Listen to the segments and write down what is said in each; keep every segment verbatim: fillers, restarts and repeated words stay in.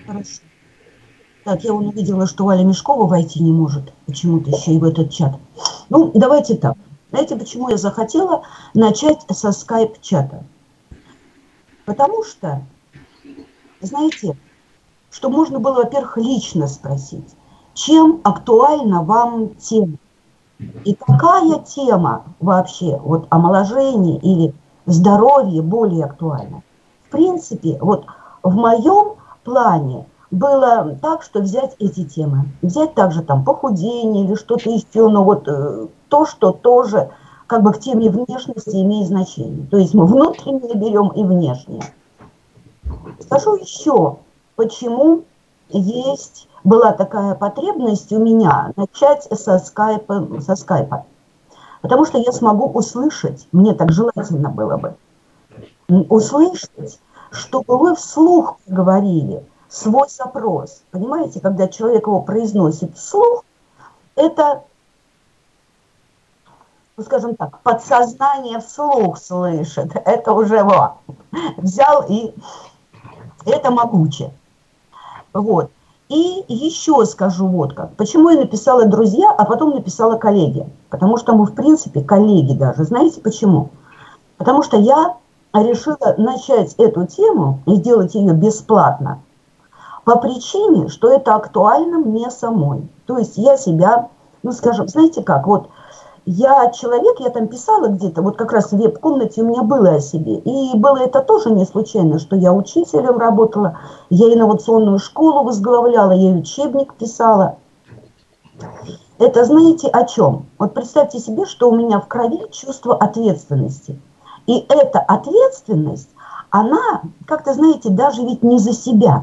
Хорошо. Так, я вон увидела, что Валя Мешкова войти не может почему-то еще и в этот чат. Ну, давайте так. Знаете, почему я захотела начать со скайп-чата? Потому что, знаете, что можно было, во-первых, лично спросить, чем актуальна вам тема? И какая тема вообще, вот омоложение или здоровье более актуальна? В принципе, вот в моем плане было так, что взять эти темы, взять также там похудение или что-то еще, но вот э, то, что тоже как бы к теме внешности имеет значение. То есть мы внутреннее берем и внешнее. Скажу еще, почему есть, была такая потребность у меня начать со скайпа, со скайпа. Потому что я смогу услышать, мне так желательно было бы, услышать, чтобы вы вслух говорили свой запрос. Понимаете, когда человек его произносит вслух, это, ну, скажем так, подсознание вслух слышит. Это уже вот, взял, и это могуче. Вот. И еще скажу вот как. Почему я написала друзья, а потом написала коллеги? Потому что мы, в принципе, коллеги даже. Знаете почему? Потому что я решила начать эту тему и сделать ее бесплатно по причине, что это актуально мне самой. То есть я себя, ну скажем, знаете как, вот я человек, я там писала где-то, вот как раз в веб-комнате у меня было о себе. И было это тоже не случайно, что я учителем работала, я инновационную школу возглавляла, я учебник писала. Это знаете о чем? Вот представьте себе, что у меня в крови чувство ответственности. И эта ответственность, она, как-то, знаете, даже ведь не за себя,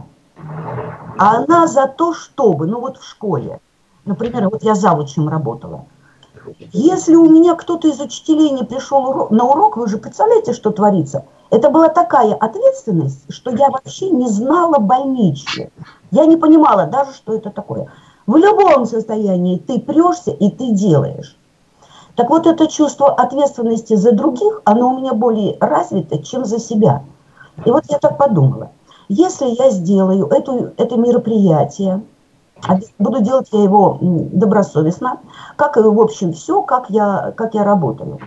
а она за то, чтобы, ну вот в школе, например, вот я завучем работала. Если у меня кто-то из учителей не пришел на урок, вы же представляете, что творится? Это была такая ответственность, что я вообще не знала больничье. Я не понимала даже, что это такое. В любом состоянии ты прешься и ты делаешь. Так вот, это чувство ответственности за других, оно у меня более развито, чем за себя. И вот я так подумала, если я сделаю эту, это мероприятие, буду делать я его добросовестно, как и, в общем, все, как я, как я работаю.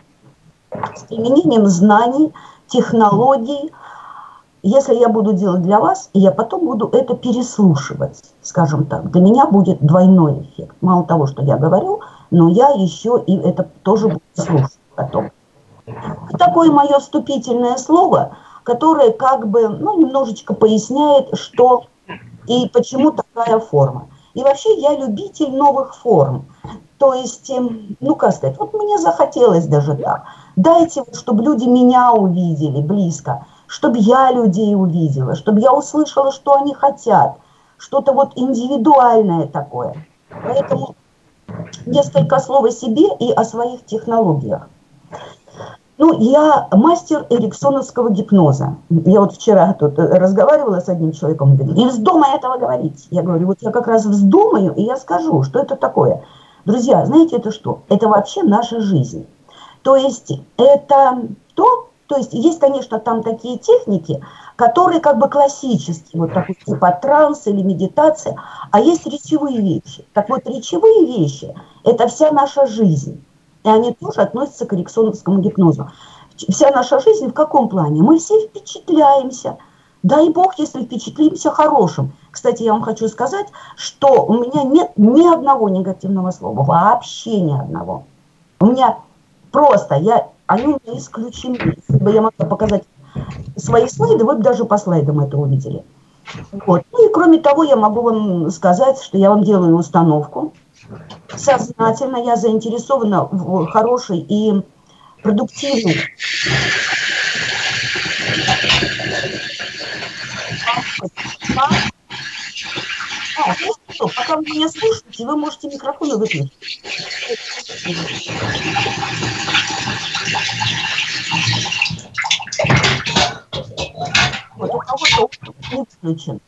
С применением знаний, технологий. Если я буду делать для вас, я потом буду это переслушивать, скажем так. Для меня будет двойной эффект. Мало того, что я говорю, но я еще и это тоже буду слушать потом. И такое мое вступительное слово, которое как бы, ну, немножечко поясняет, что и почему такая форма. И вообще я любитель новых форм. То есть, ну как сказать, вот мне захотелось даже так. Дайте, чтобы люди меня увидели близко, чтобы я людей увидела, чтобы я услышала, что они хотят. Что-то вот индивидуальное такое. Поэтому несколько слов о себе и о своих технологиях. Ну, я мастер эриксоновского гипноза. Я вот вчера тут разговаривала с одним человеком, он говорит, не вздумай этого говорить. Я говорю, вот я как раз вздумаю, и я скажу, что это такое. Друзья, знаете, это что? Это вообще наша жизнь. То есть это то, то есть есть, конечно, там такие техники, которые как бы классические, вот такой типа транс или медитация, а есть речевые вещи. Так вот, речевые вещи – это вся наша жизнь. И они тоже относятся к эриксоновскому гипнозу. Вся наша жизнь в каком плане? Мы все впечатляемся. Дай бог, если впечатлимся хорошим. Кстати, я вам хочу сказать, что у меня нет ни одного негативного слова. Вообще ни одного. У меня просто, я, они у меня исключены. Если бы я могла показать свои слайды, вы бы даже по слайдам это увидели. Вот. Ну и кроме того, я могу вам сказать, что я вам делаю установку. Сознательно я заинтересована в хорошей и продуктивной. А, ну что, пока вы меня слушаете, вы можете микрофон выключить. Вот, у кого-то не включен.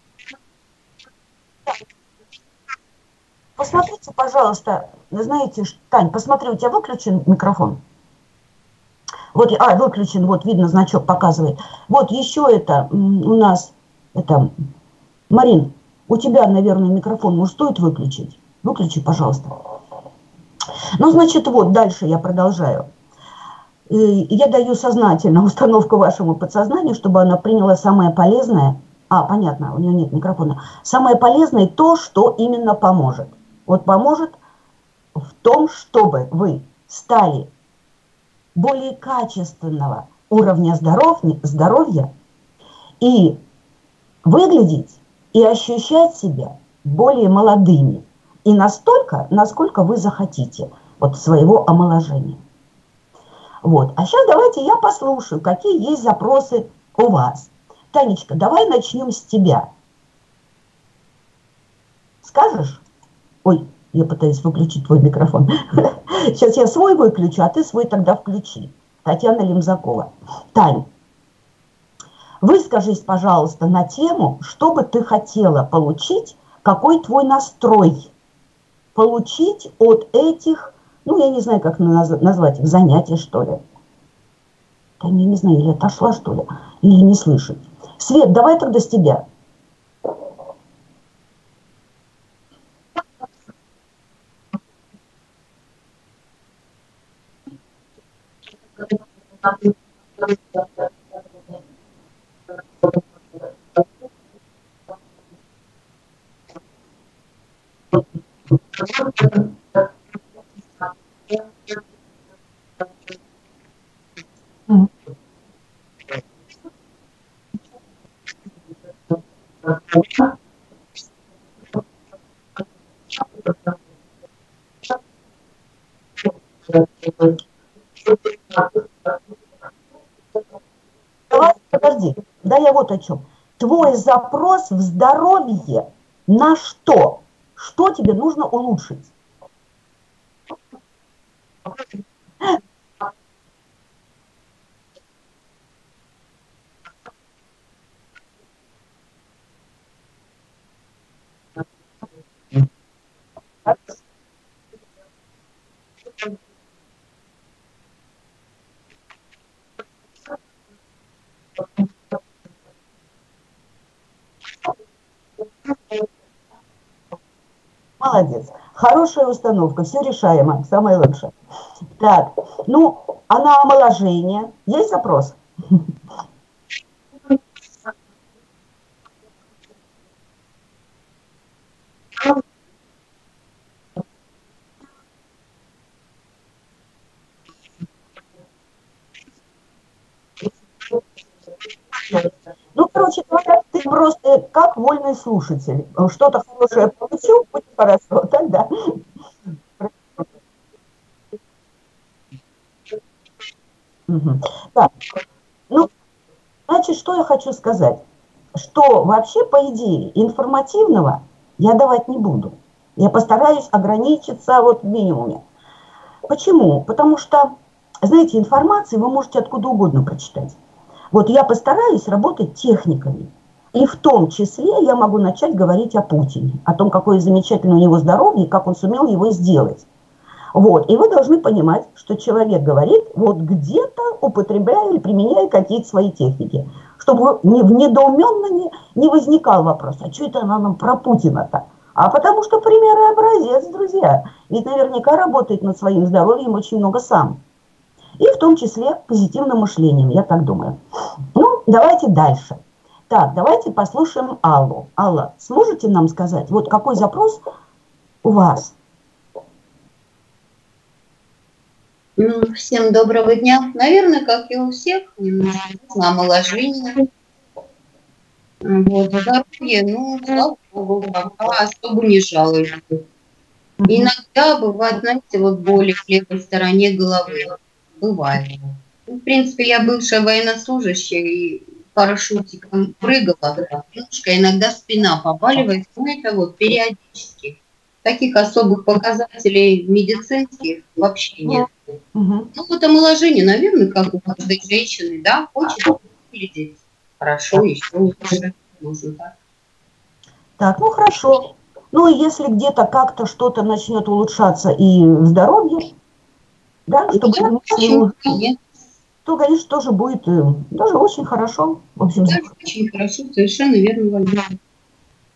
Посмотрите, пожалуйста, знаете, Тань, посмотри, у тебя выключен микрофон? Вот, а, выключен, вот, видно, значок показывает. Вот еще это у нас, это Марин, у тебя, наверное, микрофон, может, стоит выключить? Выключи, пожалуйста. Ну, значит, вот, дальше я продолжаю. Я даю сознательно установку вашему подсознанию, чтобы она приняла самое полезное. А, понятно, у нее нет микрофона. Самое полезное то, что именно поможет. Вот поможет в том, чтобы вы стали более качественного уровня здоровья, здоровья и выглядеть и ощущать себя более молодыми. И настолько, насколько вы захотите вот своего омоложения. Вот. А сейчас давайте я послушаю, какие есть запросы у вас. Танечка, давай начнем с тебя. Скажешь? Ой, я пытаюсь выключить твой микрофон. Сейчас я свой выключу, а ты свой тогда включи. Татьяна Лемзакова. Тань, выскажись, пожалуйста, на тему, что бы ты хотела получить, какой твой настрой получить от этих, ну, я не знаю, как назвать их, занятий, что ли. Я не, не знаю, или отошла, что ли, или не слышит. Свет, давай тогда с тебя. Давай, подожди, да я вот о чем. Твой запрос в здоровье на что? Что тебе нужно улучшить? Молодец. Хорошая установка, все решаемо, самое лучшее. Так, ну, а на омоложение есть запрос? Ну, короче говоря, ты просто как вольный слушатель. Что-то хорошее получил, будет хорошо, тогда. Угу. Так, ну, значит, что я хочу сказать? Что вообще, по идее, информативного я давать не буду. Я постараюсь ограничиться вот в минимуме. Почему? Потому что, знаете, информации вы можете откуда угодно прочитать. Вот я постараюсь работать техниками. И в том числе я могу начать говорить о Путине, о том, какое замечательное у него здоровье и как он сумел его сделать. Вот. И вы должны понимать, что человек говорит, вот где-то употребляя или применяя какие-то свои техники. Чтобы не, в недоуменно не, не возникал вопрос, а что это она нам про Путина-то? А потому что пример и образец, друзья. Ведь наверняка работает над своим здоровьем очень много сам. И в том числе позитивным мышлением, я так думаю. Ну, давайте дальше. Так, давайте послушаем Аллу. Алла, сможете нам сказать, вот какой запрос у вас? Ну, всем доброго дня. Наверное, как и у всех, немножко омоложение. Вот, здоровье, ну, слава богу, пока особо не жалуюсь. Иногда бывает, знаете, вот боли в левой стороне головы. Бывает. Ну, в принципе, я бывшая военнослужащая и парашютиком прыгала. Немножко иногда спина побаливает, но это вот периодически. Таких особых показателей медицинских вообще нет. Угу. Ну, вот омоложение, наверное, как у каждой женщины, да, хочет выглядеть хорошо, еще лучше. Нужно так. Так, ну хорошо. Ну и если где-то как-то что-то начнет улучшаться и здоровье, да, чтобы Да, почему, нет. то, конечно, тоже будет даже очень хорошо. В общем, Даже очень хорошо, совершенно верно, Валерий.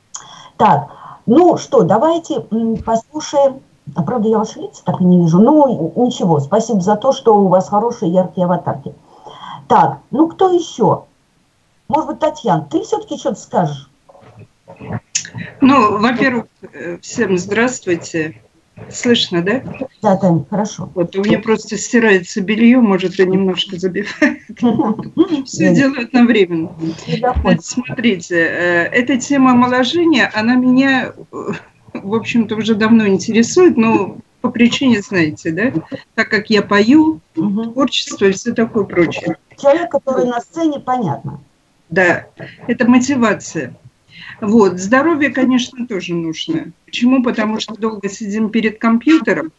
Так, ну что, давайте послушаем. А правда, я ваши лица так и не вижу. Ну, ничего, спасибо за то, что у вас хорошие яркие аватарки. Так, ну кто еще? Может быть, Татьяна, ты все-таки что-то скажешь? Ну, во-первых, всем здравствуйте. Слышно, да? Да, Таня, хорошо. Вот у меня просто стирается белье, может, и немножко забивает. Все делаю одновременно. Смотрите, эта тема омоложения, она меня, в общем-то, уже давно интересует, но по причине, знаете, да, так как я пою, творчество и все такое прочее. Человек, который на сцене, понятно. Да, это мотивация. Вот, здоровье, конечно, тоже нужно. Почему? Потому что долго сидим перед компьютером,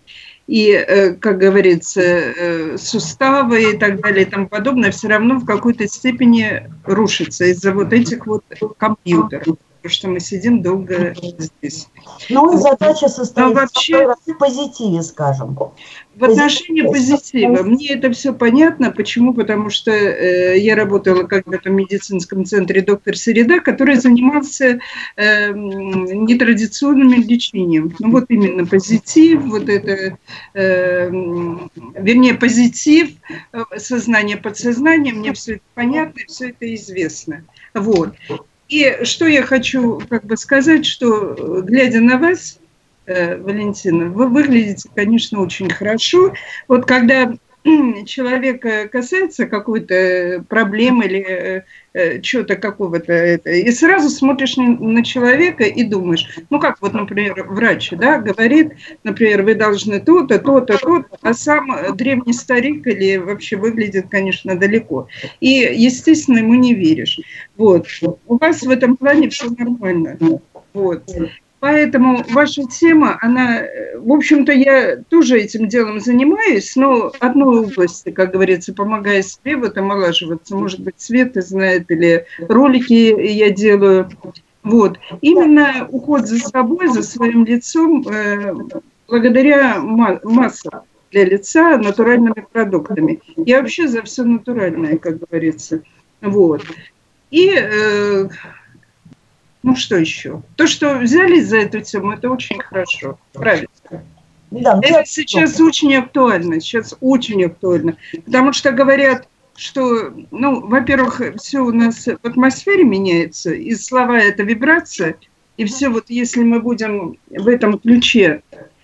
и, как говорится, суставы и так далее и тому подобное все равно в какой-то степени рушатся из-за вот этих вот компьютеров, потому что мы сидим долго здесь. Ну и задача состоит вообще, в позитиве, скажем. В отношении позитива. Мне это все понятно. Почему? Потому что э, я работала когда-то в медицинском центре «Доктор Середа», который занимался э, нетрадиционным лечением. Ну вот именно позитив, вот это, э, вернее, позитив, сознание, подсознание, мне все это понятно, все это известно. Вот. И что я хочу как бы сказать, что, глядя на вас, Валентина, вы выглядите, конечно, очень хорошо. Вот когда человека касается какой-то проблемы или э, чего-то какого-то, и сразу смотришь на, на человека и думаешь, ну как вот, например, врач, да, говорит, например, вы должны то-то, то-то, то-то, а сам древний старик или вообще выглядит, конечно, далеко. И, естественно, ему не веришь. Вот. У вас в этом плане все нормально. Вот. Поэтому ваша тема, она, в общем-то, я тоже этим делом занимаюсь, но одной области, как говорится, помогая себе вот омолаживаться. Может быть, Света знает, или ролики я делаю. Вот. Именно уход за собой, за своим лицом, э, благодаря массам для лица натуральными продуктами. Я вообще за все натуральное, как говорится. Вот. И... Э, Ну, что еще? То, что взялись за эту тему, это очень хорошо. Правильно. Да, это сейчас очень актуально. Сейчас очень актуально. Потому что говорят, что, ну, во-первых, все у нас в атмосфере меняется, и слова – это вибрация. И все вот, если мы будем в этом ключе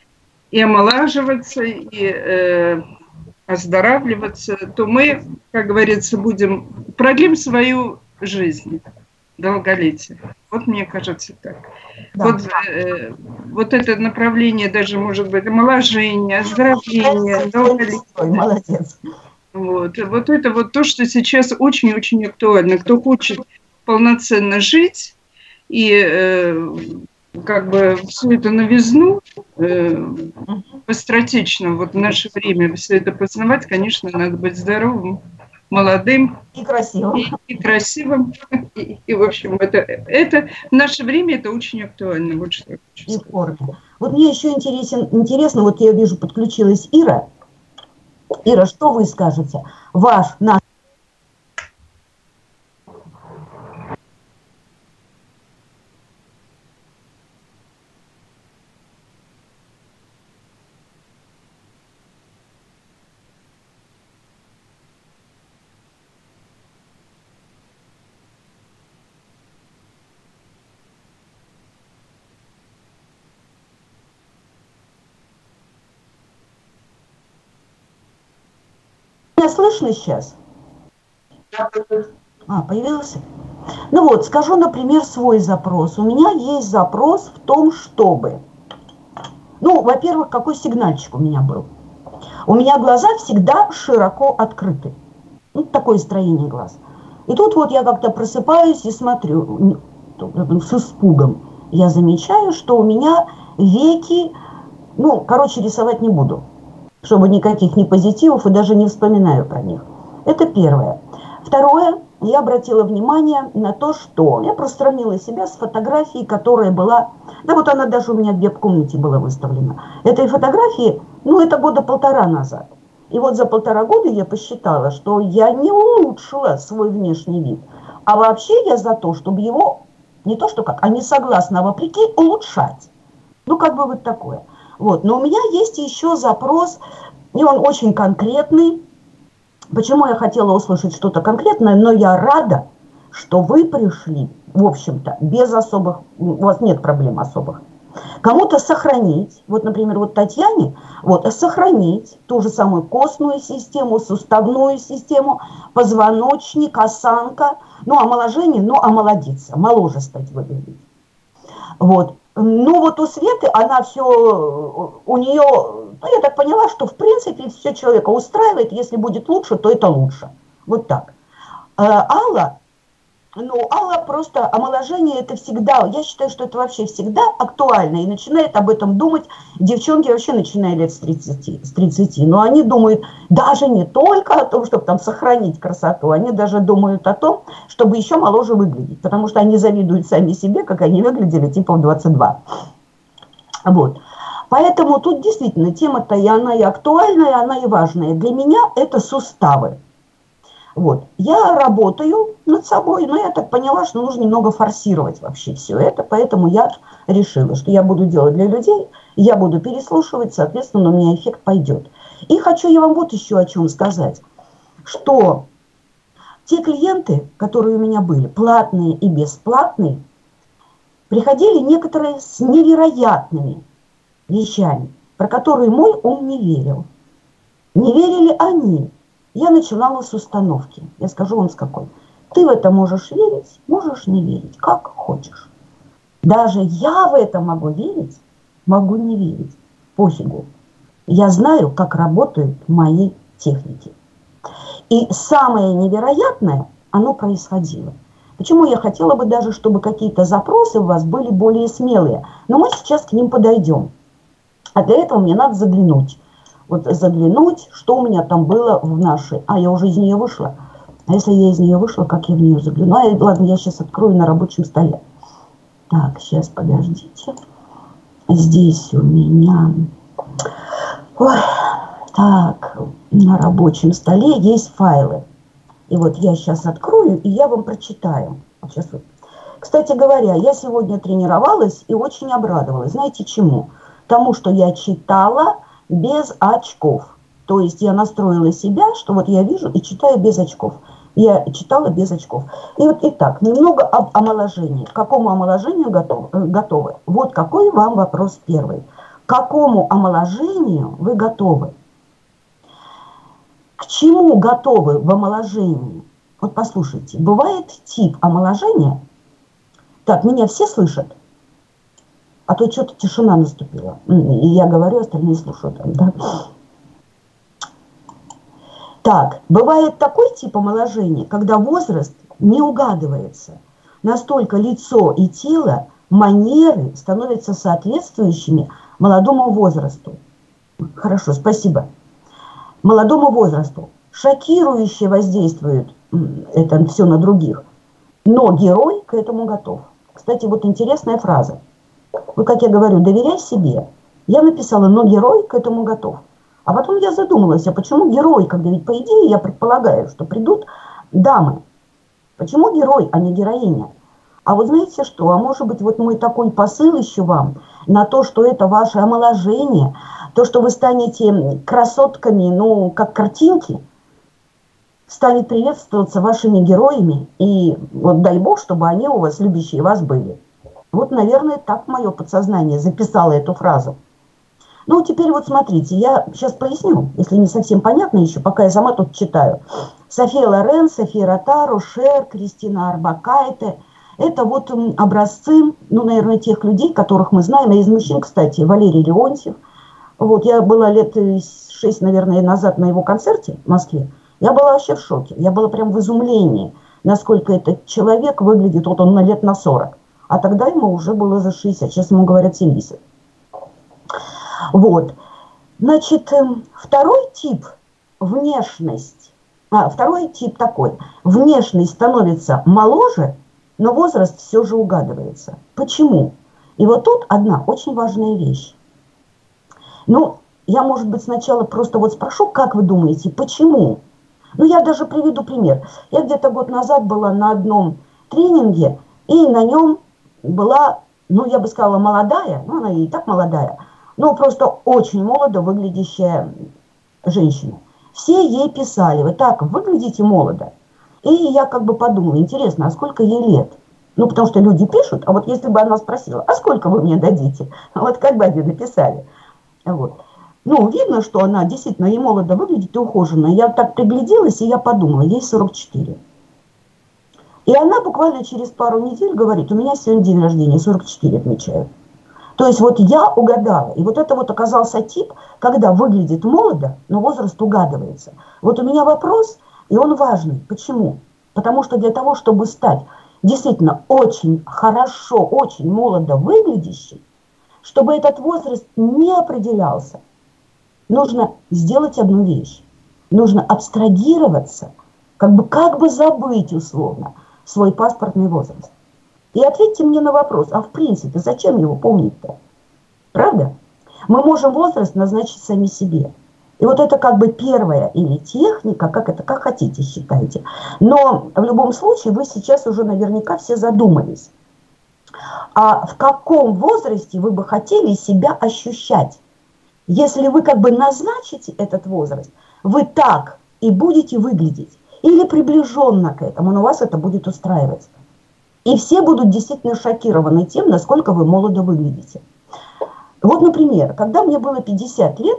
и омолаживаться, и э, оздоравливаться, то мы, как говорится, будем продлим свою жизнь. Долголетие. Вот мне кажется так. Да. Вот, э, вот это направление даже может быть омоложение, оздоровление, долголетие. Молодец. Вот. Вот это вот то, что сейчас очень-очень актуально. Кто хочет полноценно жить и э, как бы всю эту новизну э, быстротечно вот в наше время все это познавать, конечно, надо быть здоровым, молодым и красивым. И, и красивым. И, и, в общем, это, это в наше время это очень актуально. Вот что я хочу сказать. И форме. Вот мне еще интересен, интересно, вот я вижу, подключилась Ира. Ира, что вы скажете? Ваш, наш... Слышно сейчас? А, появился? Ну вот, скажу, например, свой запрос. У меня есть запрос в том, чтобы... Ну, во-первых, какой сигнальчик у меня был? У меня глаза всегда широко открыты. Ну, такое строение глаз. И тут вот я как-то просыпаюсь и смотрю с испугом. Я замечаю, что у меня веки... Ну, короче, рисовать не буду, чтобы никаких ни позитивов, и даже не вспоминаю про них. Это первое. Второе, я обратила внимание на то, что я пространила себя с фотографией, которая была, да вот она даже у меня в веб-комнате была выставлена. Этой фотографии, ну это года полтора назад. И вот за полтора года я посчитала, что я не улучшила свой внешний вид, а вообще я за то, чтобы его не то что как, а не согласна, а вопреки улучшать. Ну, как бы вот такое. Вот. Но у меня есть еще запрос, и он очень конкретный. Почему я хотела услышать что-то конкретное, но я рада, что вы пришли, в общем-то, без особых, у вас нет проблем особых. Кому-то сохранить, вот, например, вот Татьяне, вот, сохранить ту же самую костную систему, суставную систему, позвоночник, осанка, ну, омоложение, ну, омолодиться, моложе стать выглядеть. Вот. Ну, вот у Светы, она все, у нее, ну, я так поняла, что, в принципе, все человека устраивает, если будет лучше, то это лучше. Вот так. Алла, ну, Алла просто, омоложение это всегда, я считаю, что это вообще всегда актуально, и начинает об этом думать, девчонки вообще начиная лет с тридцати, с тридцати, но они думают даже не только о том, чтобы там сохранить красоту, они даже думают о том, чтобы еще моложе выглядеть, потому что они завидуют сами себе, как они выглядели типа в двадцать два. Вот. Поэтому тут действительно тема-то и она и актуальная, и она и важная. Для меня это суставы. Вот. Я работаю над собой, но я так поняла, что нужно немного форсировать вообще все это, поэтому я решила, что я буду делать для людей, я буду переслушивать, соответственно, у меня эффект пойдет. И хочу я вам вот еще о чем сказать, что те клиенты, которые у меня были, платные и бесплатные, приходили некоторые с невероятными вещами, про которые мой ум не верил. Не верили они. Я начинала с установки. Я скажу вам с какой. Ты в это можешь верить, можешь не верить, как хочешь. Даже я в это могу верить, могу не верить. Пофигу. Я знаю, как работают мои техники. И самое невероятное, оно происходило. Почему я хотела бы даже, чтобы какие-то запросы у вас были более смелые. Но мы сейчас к ним подойдем. А для этого мне надо заглянуть. Вот заглянуть, что у меня там было в нашей... А, я уже из нее вышла. А если я из нее вышла, как я в нее загляну? А, ладно, я сейчас открою на рабочем столе. Так, сейчас, подождите. Здесь у меня... Ой, так, на рабочем столе есть файлы. И вот я сейчас открою, и я вам прочитаю. Вот сейчас вот. Кстати говоря, я сегодня тренировалась и очень обрадовалась. Знаете чему? Тому, что я читала... без очков. То есть я настроила себя, что вот я вижу и читаю без очков. Я читала без очков. И вот итак, немного об омоложении. К какому омоложению готов, готовы? Вот какой вам вопрос первый. К какому омоложению вы готовы? К чему готовы в омоложении? Вот послушайте, бывает тип омоложения. Так, меня все слышат? А то что-то тишина наступила. И я говорю, остальные слушают. Да? Так, бывает такой тип омоложения, когда возраст не угадывается. Настолько лицо и тело, манеры становятся соответствующими молодому возрасту. Хорошо, спасибо. Молодому возрасту. Шокирующе воздействует это все на других. Но герой к этому готов. Кстати, вот интересная фраза. Вот как я говорю, доверяй себе. Я написала, но герой к этому готов. А потом я задумалась, а почему герой, когда ведь по идее я предполагаю, что придут дамы. Почему герой, а не героиня? А вот знаете что, а может быть вот мой такой посыл еще вам на то, что это ваше омоложение, то, что вы станете красотками, ну, как картинки, станет приветствоваться вашими героями, и вот дай бог, чтобы они у вас, любящие вас, были. Вот, наверное, так мое подсознание записало эту фразу. Ну, теперь вот смотрите, я сейчас поясню, если не совсем понятно еще, пока я сама тут читаю. София Лорен, София Ротару, Шер, Кристина Арбакайте. Это вот образцы, ну, наверное, тех людей, которых мы знаем. А из мужчин, кстати, Валерий Леонтьев. Вот, я была лет шесть, наверное, назад на его концерте в Москве. Я была вообще в шоке. Я была прям в изумлении, насколько этот человек выглядит, вот он на лет на сорок. А тогда ему уже было за шестьдесят, сейчас ему говорят семьдесят. Вот. Значит, второй тип внешность, а, второй тип такой. Внешность становится моложе, но возраст все же угадывается. Почему? И вот тут одна очень важная вещь. Ну, я, может быть, сначала просто вот спрошу, как вы думаете, почему? Ну, я даже приведу пример. Я где-то год назад была на одном тренинге, и на нем была, ну, я бы сказала, молодая, ну, она и так молодая, но просто очень молодо выглядящая женщина. Все ей писали: вы так выглядите молодо. И я как бы подумала: интересно, а сколько ей лет? Ну, потому что люди пишут, а вот если бы она спросила: а сколько вы мне дадите? Вот как бы они написали. Вот. Ну, видно, что она действительно и молодо выглядит, и ухоженная. Я так пригляделась, и я подумала: ей сорок четыре. И она буквально через пару недель говорит: у меня сегодня день рождения, сорок четыре отмечаю. То есть вот я угадала. И вот это вот оказался тип, когда выглядит молодо, но возраст угадывается. Вот у меня вопрос, и он важный. Почему? Потому что для того, чтобы стать действительно очень хорошо, очень молодо выглядящим, чтобы этот возраст не определялся, нужно сделать одну вещь. Нужно абстрагироваться, как бы, как бы забыть условно свой паспортный возраст. И ответьте мне на вопрос: а в принципе, зачем его помнить-то? Правда? Мы можем возраст назначить сами себе. И вот это как бы первая или техника, как это, как хотите считайте. Но в любом случае вы сейчас уже наверняка все задумались. А в каком возрасте вы бы хотели себя ощущать? Если вы как бы назначите этот возраст, вы так и будете выглядеть. Или приближенно к этому, но вас это будет устраивать. И все будут действительно шокированы тем, насколько вы молодо выглядите. Вот, например, когда мне было пятьдесят лет,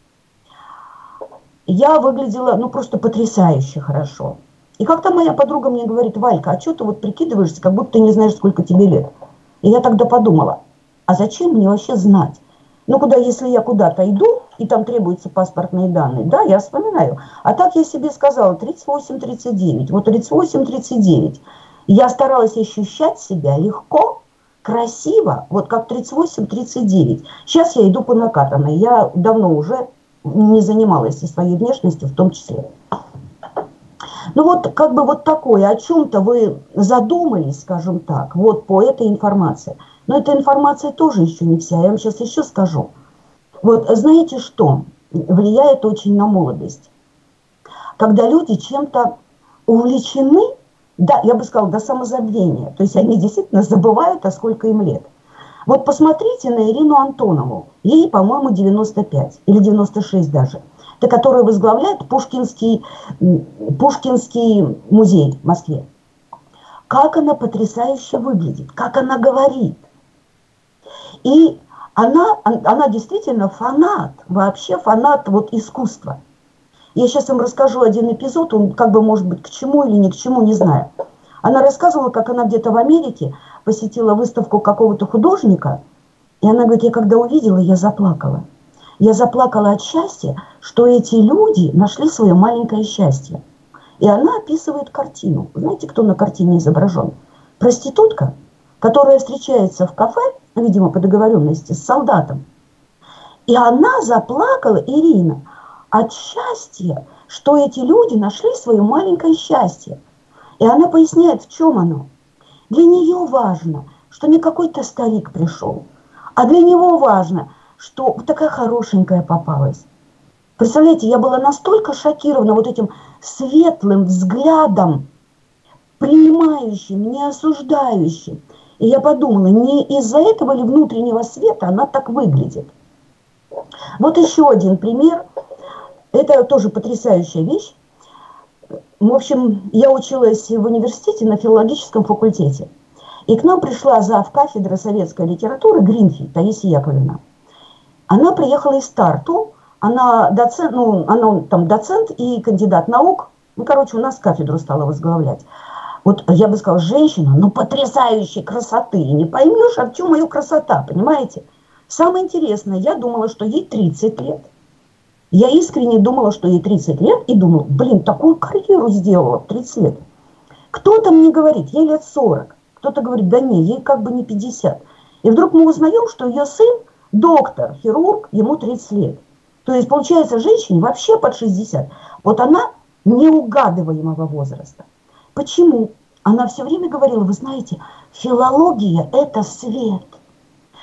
я выглядела, ну, просто потрясающе хорошо. И как-то моя подруга мне говорит: Валька, а что ты вот прикидываешься, как будто ты не знаешь, сколько тебе лет? И я тогда подумала: а зачем мне вообще знать? Ну, куда, если я куда-то иду, и там требуются паспортные данные, да, я вспоминаю. А так я себе сказала: тридцать восемь тридцать девять. Вот тридцать восемь тридцать девять. Я старалась ощущать себя легко, красиво, вот как тридцать восемь тридцать девять. Сейчас я иду по накатанной. Я давно уже не занималась и своей внешностью в том числе. Ну вот как бы вот такое, о чем-то вы задумались, скажем так, вот по этой информации. Но эта информация тоже еще не вся, я вам сейчас еще скажу. Вот знаете что? Влияет очень на молодость. Когда люди чем-то увлечены, да, я бы сказала, до самозабвения. То есть они действительно забывают, а сколько им лет. Вот посмотрите на Ирину Антонову. Ей, по-моему, девяносто пять или девяносто шесть даже. Это которая возглавляет Пушкинский, Пушкинский музей в Москве. Как она потрясающе выглядит, как она говорит. И она, она действительно фанат, вообще фанат вот искусства. Я сейчас вам расскажу один эпизод, он как бы может быть к чему или не к чему, не знаю. Она рассказывала, как она где-то в Америке посетила выставку какого-то художника, и она говорит: я когда увидела, я заплакала. Я заплакала от счастья, что эти люди нашли свое маленькое счастье. И она описывает картину. Знаете, кто на картине изображен? Проститутка, которая встречается в кафе, видимо, по договоренности с солдатом. И она заплакала, Ирина, от счастья, что эти люди нашли свое маленькое счастье. И она поясняет, в чем оно. Для нее важно, что не какой-то старик пришел, а для него важно, что такая хорошенькая попалась. Представляете, я была настолько шокирована вот этим светлым взглядом, принимающим, не осуждающим. И я подумала, не из-за этого ли внутреннего света она так выглядит. Вот еще один пример. Это тоже потрясающая вещь. В общем, я училась в университете на филологическом факультете. И к нам пришла завкафедры советской литературы Гринфельд Таисия Яковлевна. Она приехала из Тарту. Она доцент, ну, она там доцент и кандидат наук. Ну, короче, у нас кафедру стала возглавлять. Вот я бы сказала, женщина, ну, потрясающей красоты. И не поймешь, а в чем ее красота, понимаете? Самое интересное, я думала, что ей тридцать лет. Я искренне думала, что ей тридцать лет, и думала, блин, такую карьеру сделала в тридцать лет. Кто-то мне говорит, ей лет сорок. Кто-то говорит, да не, ей как бы не пятьдесят. И вдруг мы узнаем, что ее сын доктор, хирург, ему тридцать лет. То есть, получается, женщине вообще под шестьдесят. Вот она неугадываемого возраста. Почему? Она все время говорила, вы знаете, филология – это свет.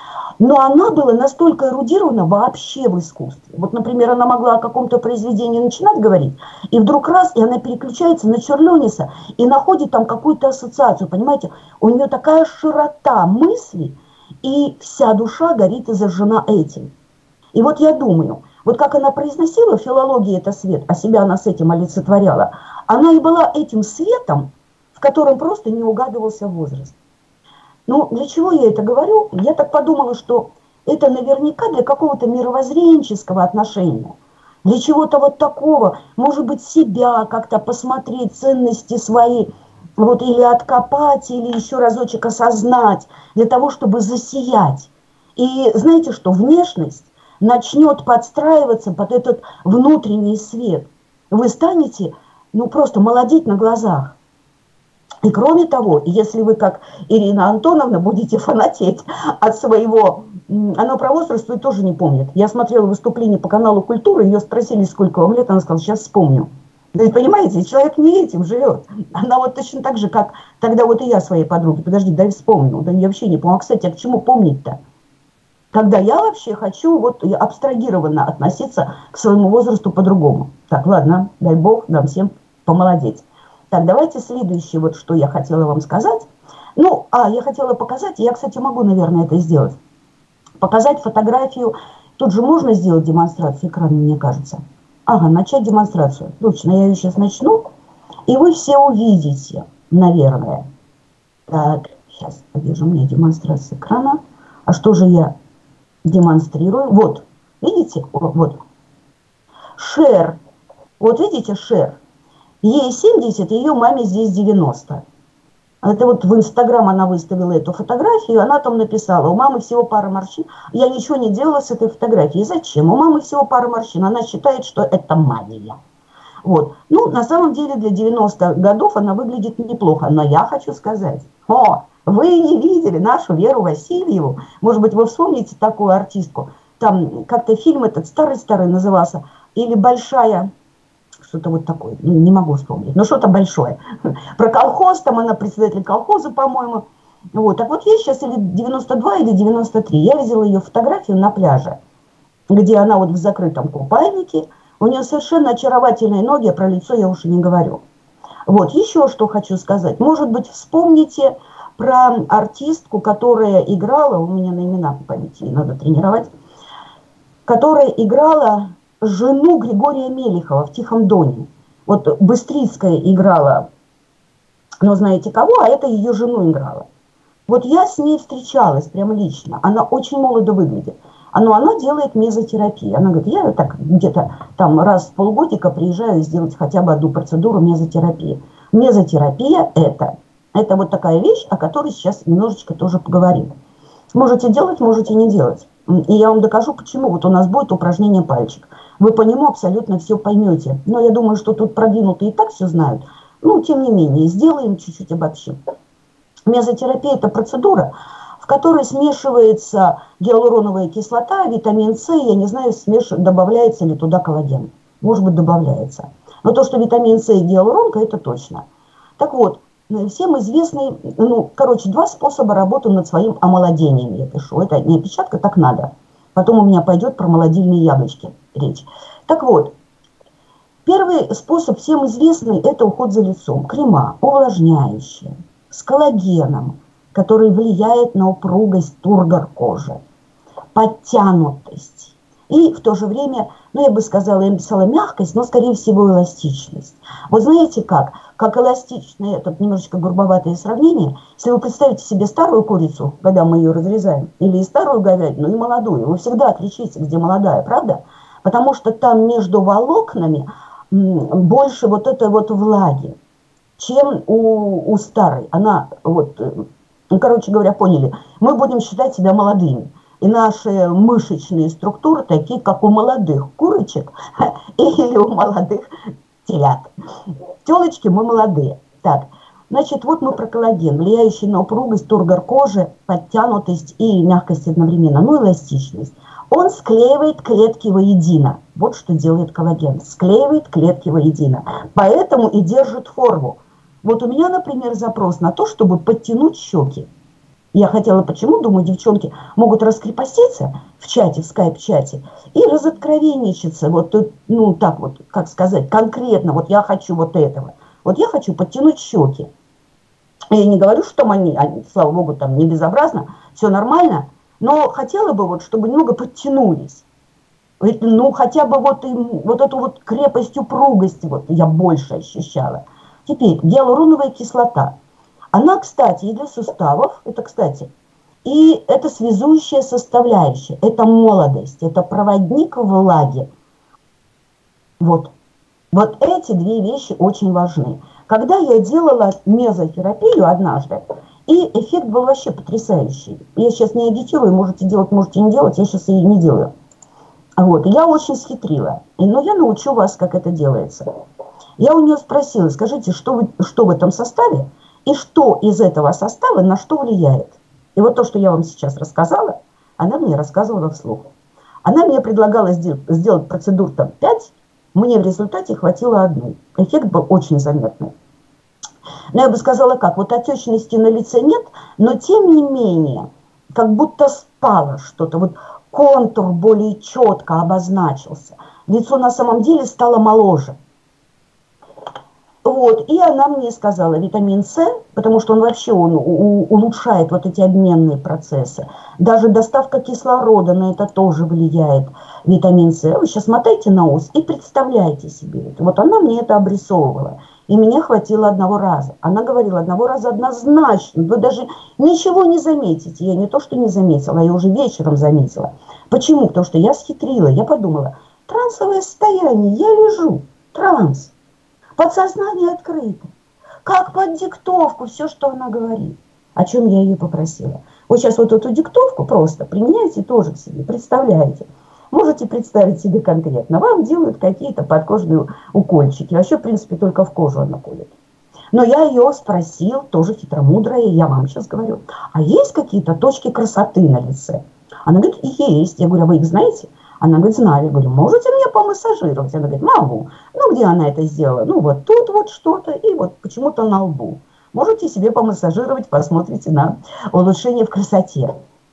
Но она была настолько эрудирована вообще в искусстве. Вот, например, она могла о каком-то произведении начинать говорить, и вдруг раз, и она переключается на Черлёниса и находит там какую-то ассоциацию, понимаете? У нее такая широта мысли, и вся душа горит и зажжена этим. И вот я думаю, вот как она произносила, филология – это свет, а себя она с этим олицетворяла, она и была этим светом, в котором просто не угадывался возраст. Ну, для чего я это говорю? Я так подумала, что это наверняка для какого-то мировоззренческого отношения, для чего-то вот такого, может быть, себя как-то посмотреть, ценности свои, вот или откопать, или еще разочек осознать, для того, чтобы засиять. И знаете что, внешность начнет подстраиваться под этот внутренний свет. Вы станете, ну, просто молодеть на глазах. И кроме того, если вы, как Ирина Антоновна, будете фанатеть от своего... Она про возраст тоже не помнит. Я смотрела выступление по каналу «Культура», ее спросили, сколько вам лет, она сказала, сейчас вспомню. То есть, понимаете, человек не этим живет. Она вот точно так же, как тогда вот и я своей подруге. Подожди, дай вспомню. Да я вообще не помню. А, кстати, а к чему помнить-то? Когда я вообще хочу вот абстрагированно относиться к своему возрасту по-другому. Так, ладно, дай бог нам всем помолодеть. Так, давайте следующее, вот что я хотела вам сказать. Ну, а, я хотела показать, я, кстати, могу, наверное, это сделать. Показать фотографию. Тут же можно сделать демонстрацию экрана, мне кажется. Ага, начать демонстрацию. Точно, я ее сейчас начну, и вы все увидите, наверное. Так, сейчас, где же у меня демонстрация экрана? А что же я демонстрирую? Вот, видите? Вот. Шер. Вот видите, шер. Ей семьдесят, ее маме здесь девяносто. Это вот в Инстаграм она выставила эту фотографию, она там написала, у мамы всего пара морщин. Я ничего не делала с этой фотографией. Зачем? У мамы всего пара морщин. Она считает, что это магия. Вот. Ну, на самом деле, для девяностых годов она выглядит неплохо. Но я хочу сказать, о, вы не видели нашу Веру Васильеву. Может быть, вы вспомните такую артистку. Там как-то фильм этот старый-старый назывался. Или «Большая...» Что-то вот такое, ну, не могу вспомнить, но что-то большое. Про колхоз, там она председатель колхоза, по-моему. Вот, так вот ей сейчас или девяносто два, или девяносто три. Я видела ее фотографию на пляже, где она вот в закрытом купальнике. У нее совершенно очаровательные ноги, а про лицо я уж и не говорю. Вот, еще что хочу сказать. Может быть, вспомните про артистку, которая играла, у меня на имена по памяти надо тренировать, которая играла... жену Григория Мелехова в «Тихом доне». Вот Быстрицкая играла, ну, знаете кого, а это ее жену играла. Вот я с ней встречалась прямо лично. Она очень молодо выглядит. Но она делает мезотерапию. Она говорит, я так где-то там раз в полгодика приезжаю сделать хотя бы одну процедуру мезотерапии. Мезотерапия это, это вот такая вещь, о которой сейчас немножечко тоже поговорим. Можете делать, можете не делать. И я вам докажу, почему. Вот у нас будет упражнение «Пальчик». Вы по нему абсолютно все поймете. Но я думаю, что тут продвинутые и так все знают. Ну, тем не менее, сделаем чуть-чуть обобщим. Мезотерапия – это процедура, в которой смешивается гиалуроновая кислота, витамин С, я не знаю, смеш... добавляется ли туда коллаген. Может быть, добавляется. Но то, что витамин С и гиалуронка, это точно. Так вот, всем известный, ну, короче, два способа работы над своим омолодением. Я пишу, это не опечатка, так надо. Потом у меня пойдет про молодильные яблочки речь. Так вот, первый способ всем известный – это уход за лицом. Крема увлажняющие, с коллагеном, который влияет на упругость, тургор кожи, подтянутость. И в то же время, ну, я бы сказала, я написала мягкость, но, скорее всего, эластичность. Вот знаете как? Как эластичное, это немножечко грубоватое сравнение. Если вы представите себе старую курицу, когда мы ее разрезаем, или старую говядину, и молодую, вы всегда отличите, где молодая, правда? Потому что там между волокнами больше вот этой вот влаги, чем у, у старой. Она вот, ну, короче говоря, поняли, мы будем считать себя молодыми. И наши мышечные структуры такие, как у молодых курочек или у молодых телят. Телочки мы молодые. Так, значит, вот мы про коллаген, влияющий на упругость, тургор кожи, подтянутость и мягкость одновременно, ну, эластичность. Он склеивает клетки воедино. Вот что делает коллаген. Склеивает клетки воедино. Поэтому и держит форму. Вот у меня, например, запрос на то, чтобы подтянуть щеки. Я хотела, почему, думаю, девчонки могут раскрепоститься в чате, в скайп-чате и разоткровенничаться, вот, ну, так вот, как сказать, конкретно, вот я хочу вот этого. Вот я хочу подтянуть щеки. Я не говорю, что там они, они, слава богу, там не безобразно, все нормально, но хотела бы, вот, чтобы немного подтянулись. Ну, хотя бы вот, вот эту вот крепость, упругость вот я больше ощущала. Теперь гиалуроновая кислота. Она, кстати, и для суставов, это, кстати, и это связующая составляющая, это молодость, это проводник влаги. Вот. Вот эти две вещи очень важны. Когда я делала мезотерапию однажды, и эффект был вообще потрясающий. Я сейчас не агитирую, можете делать, можете не делать, я сейчас ее не делаю. Вот. Я очень схитрила, но я научу вас, как это делается. Я у нее спросила, скажите, что, вы, что в этом составе, и что из этого состава на что влияет. И вот то, что я вам сейчас рассказала, она мне рассказывала вслух. Она мне предлагала сделать, сделать процедур там пять, мне в результате хватило одну. Эффект был очень заметный. Но я бы сказала как, вот отечности на лице нет, но тем не менее, как будто спало что-то, вот контур более четко обозначился. Лицо на самом деле стало моложе. Вот, и она мне сказала, витамин С, потому что он вообще он, у, улучшает вот эти обменные процессы. Даже доставка кислорода на это тоже влияет, витамин С. Вы сейчас мотайте на ус и представляете себе это. Вот она мне это обрисовывала. И мне хватило одного раза. Она говорила, одного раза однозначно. Вы даже ничего не заметите. Я не то, что не заметила, я уже вечером заметила. Почему? Потому что я схитрила. Я подумала, трансовое состояние, я лежу, транс. Подсознание открыто. Как под диктовку все, что она говорит. О чем я ее попросила. Вот сейчас вот эту диктовку просто применяйте тоже к себе. Представляете. Можете представить себе конкретно. Вам делают какие-то подкожные укольчики. Вообще, в принципе, только в кожу она колет. Но я ее спросил, тоже хитромудрая, я вам сейчас говорю. А есть какие-то точки красоты на лице? Она говорит, есть. Я говорю, а вы их знаете? Она говорит, знаю. Я говорю, можете мне помассажировать? Она говорит, могу. Ну, где она это сделала? Ну, вот тут вот что-то, и вот почему-то на лбу. Можете себе помассажировать, посмотрите на улучшение в красоте.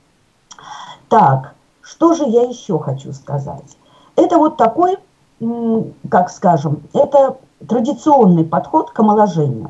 Так, что же я еще хочу сказать? Это вот такой, как скажем, это традиционный подход к омоложению.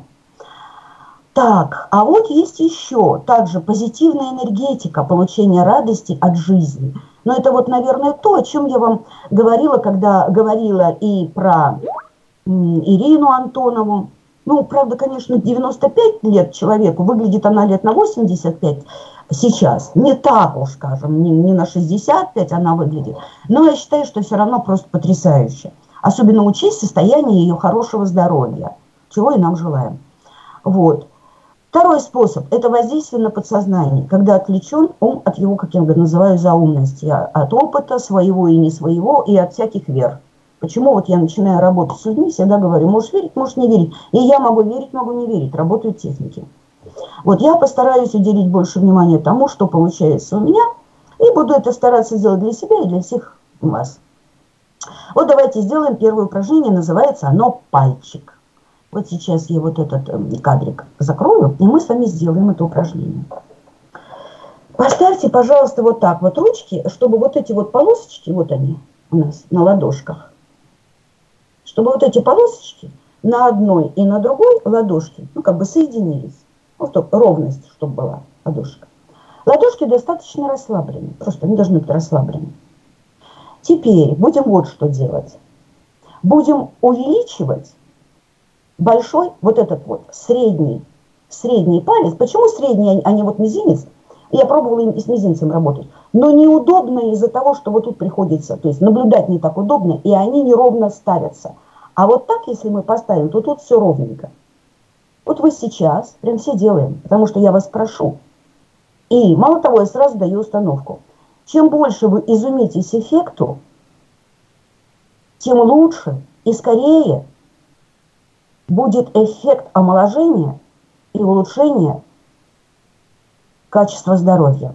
Так, а вот есть еще также позитивная энергетика, получение радости от жизни. Но это вот, наверное, то, о чем я вам говорила, когда говорила и про Ирину Антонову. Ну, правда, конечно, девяносто пять лет человеку, выглядит она лет на восемьдесят пять сейчас. Не так уж, скажем, не, не на шестьдесят пять она выглядит. Но я считаю, что все равно просто потрясающе. Особенно учесть состояние ее хорошего здоровья, чего и нам желаем. Вот. Второй способ – это воздействие на подсознание, когда отвлечен ум от его, как я называю, заумности, от опыта своего и не своего, и от всяких вер. Почему вот я начинаю работать с людьми, всегда говорю, можешь верить, можешь не верить. И я могу верить, могу не верить, работают техники. Вот я постараюсь уделить больше внимания тому, что получается у меня, и буду это стараться сделать для себя и для всех вас. Вот давайте сделаем первое упражнение, называется оно «Пальчик». Вот сейчас я вот этот кадрик закрою, и мы с вами сделаем это упражнение. Поставьте, пожалуйста, вот так вот ручки, чтобы вот эти вот полосочки, вот они у нас на ладошках, чтобы вот эти полосочки на одной и на другой ладошке, ну, как бы соединились. Ну, чтобы ровность, чтобы была ладошка. Ладошки достаточно расслаблены, просто они должны быть расслаблены. Теперь будем вот что делать. Будем увеличивать большой, вот этот вот, средний, средний палец. Почему средний, а не вот мизинец? Я пробовала и с мизинцем работать. Но неудобно из-за того, что вот тут приходится, то есть наблюдать не так удобно, и они неровно ставятся. А вот так, если мы поставим, то тут все ровненько. Вот вы сейчас прям все делаем, потому что я вас прошу. И мало того, я сразу даю установку. Чем больше вы изумитесь эффекту, тем лучше и скорее будет эффект омоложения и улучшения качества здоровья.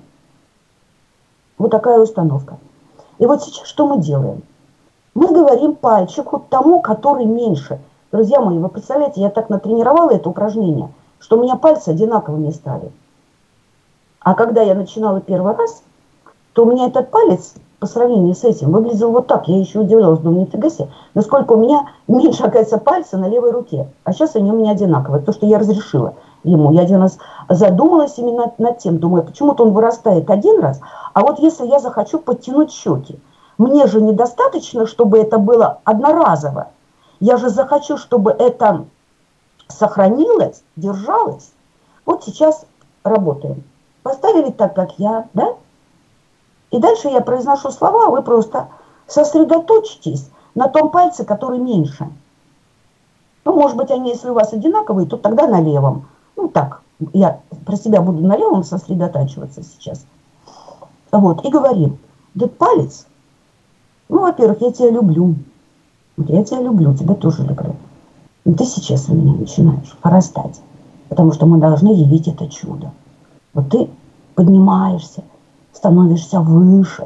Вот такая установка. И вот сейчас что мы делаем? Мы говорим пальчику тому, который меньше. Друзья мои, вы представляете, я так натренировала это упражнение, что у меня пальцы одинаковыми стали. А когда я начинала первый раз, то у меня этот палец по сравнению с этим выглядел вот так. Я еще удивлялась, думаю, нифига себе, насколько у меня меньше, оказывается, пальца на левой руке. А сейчас они у меня одинаковые, то, что я разрешила ему. Я один раз задумалась именно над тем, думаю, почему-то он вырастает один раз, а вот если я захочу подтянуть щеки, мне же недостаточно, чтобы это было одноразово. Я же захочу, чтобы это сохранилось, держалось. Вот сейчас работаем. Поставили так, как я, да? И дальше я произношу слова, вы просто сосредоточьтесь на том пальце, который меньше. Ну, может быть, они, если у вас одинаковые, то тогда на левом. Ну, так, я про себя буду на левом сосредотачиваться сейчас. Вот, и говорим, этот палец, ну, во-первых, я тебя люблю. Вот я тебя люблю, тебя тоже люблю. И ты сейчас у меня начинаешь порастать, потому что мы должны явить это чудо. Вот ты поднимаешься, становишься выше.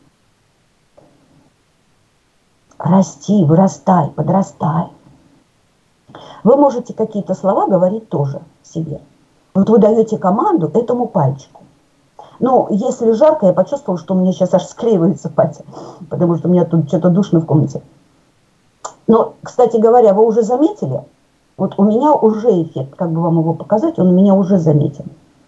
Расти, вырастай, подрастай. Вы можете какие-то слова говорить тоже себе. Вот вы даете команду этому пальчику. Ну, если жарко, я почувствовала, что у меня сейчас аж склеиваются пальцы, потому что у меня тут что-то душно в комнате. Но, кстати говоря, вы уже заметили? Вот у меня уже эффект, как бы вам его показать, он у меня уже заметен.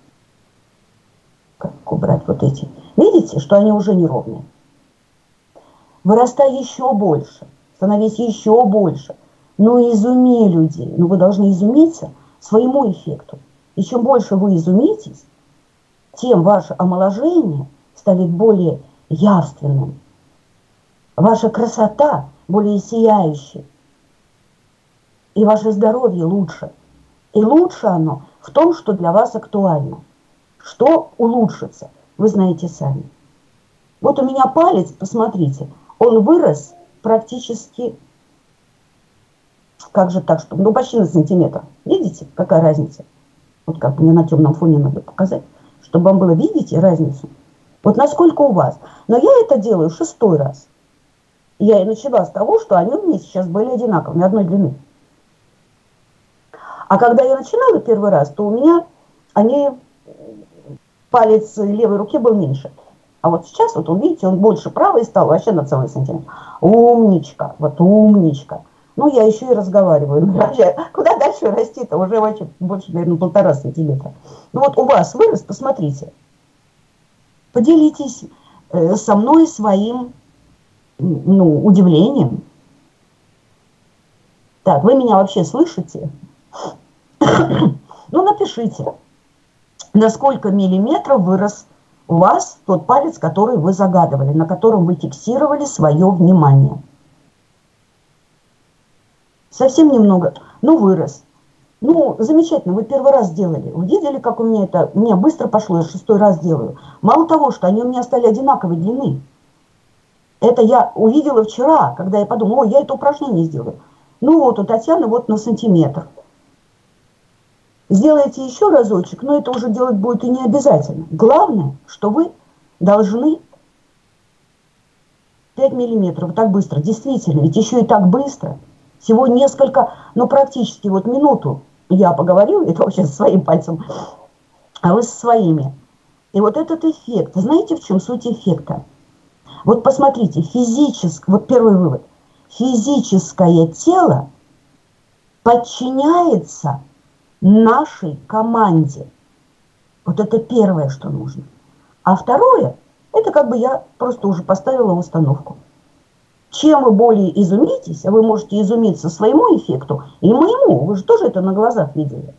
Как убрать вот эти? Видите, что они уже неровные? Вырастай еще больше, становись еще больше. Ну, изуми людей. Ну, вы должны изумиться своему эффекту. И чем больше вы изумитесь, тем ваше омоложение станет более явственным. Ваша красота более сияющей. И ваше здоровье лучше. И лучше оно в том, что для вас актуально. Что улучшится, вы знаете сами. Вот у меня палец, посмотрите, он вырос практически, как же так, что, ну почти на сантиметр. Видите, какая разница? Вот как мне на темном фоне надо показать, чтобы вам было, видите разницу? Вот насколько у вас. Но я это делаю шестой раз. Я и начала с того, что они у меня сейчас были одинаковыми, одной длины. А когда я начинала первый раз, то у меня они, палец левой руки был меньше. А вот сейчас, вот он, видите, он больше правый стал, вообще на целый сантиметр. Умничка, вот умничка. Ну, я еще и разговариваю. Куда дальше расти-то? Уже вообще больше, наверное, полтора сантиметра. Ну, вот у вас вырос, посмотрите. Поделитесь со мной своим, ну, удивлением. Так, вы меня вообще слышите? Ну, напишите, на сколько миллиметров вырос у вас тот палец, который вы загадывали, на котором вы фиксировали свое внимание. Совсем немного, ну, вырос. Ну, замечательно, вы первый раз сделали. Вы видели, как у меня это, у меня быстро пошло, я шестой раз делаю. Мало того, что они у меня стали одинаковой длины. Это я увидела вчера, когда я подумала, ой, я это упражнение сделаю. Ну вот, у Татьяны вот на сантиметр. Сделайте еще разочек, но это уже делать будет и не обязательно. Главное, что вы должны пять миллиметров, так быстро, действительно, ведь еще и так быстро. Всего несколько, ну практически вот минуту я поговорила, это вообще со своим пальцем, а вы со своими. И вот этот эффект, знаете, в чем суть эффекта? Вот посмотрите, физически, вот первый вывод, физическое тело подчиняется нашей команде. Вот это первое, что нужно. А второе, это как бы я просто уже поставила установку. Чем вы более изумитесь, а вы можете изумиться своему эффекту и моему, вы же тоже это на глазах видели,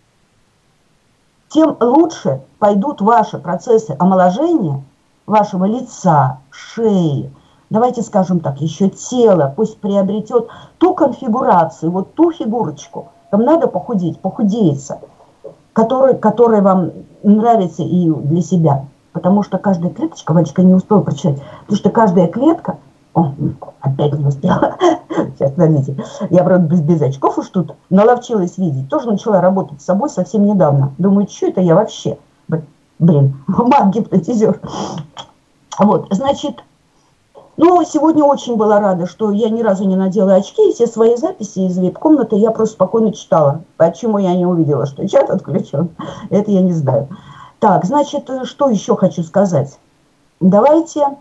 тем лучше пойдут ваши процессы омоложения вашего лица, шеи, давайте скажем так, еще тело, пусть приобретет ту конфигурацию, вот ту фигурочку. Вам надо похудеть, похудеется, которая, которая вам нравится и для себя. Потому что каждая клеточка, Валечка не успела прочитать, потому что каждая клетка, о, опять не успела, сейчас, подождите, я, правда, без, без очков уж тут наловчилась видеть, тоже начала работать с собой совсем недавно. Думаю, что это я вообще, блин, маг-гипнотизер. Вот, значит, ну, сегодня очень была рада, что я ни разу не надела очки, и все свои записи из вип-комнаты я просто спокойно читала. Почему я не увидела, что чат отключен, это я не знаю. Так, значит, что еще хочу сказать? Давайте,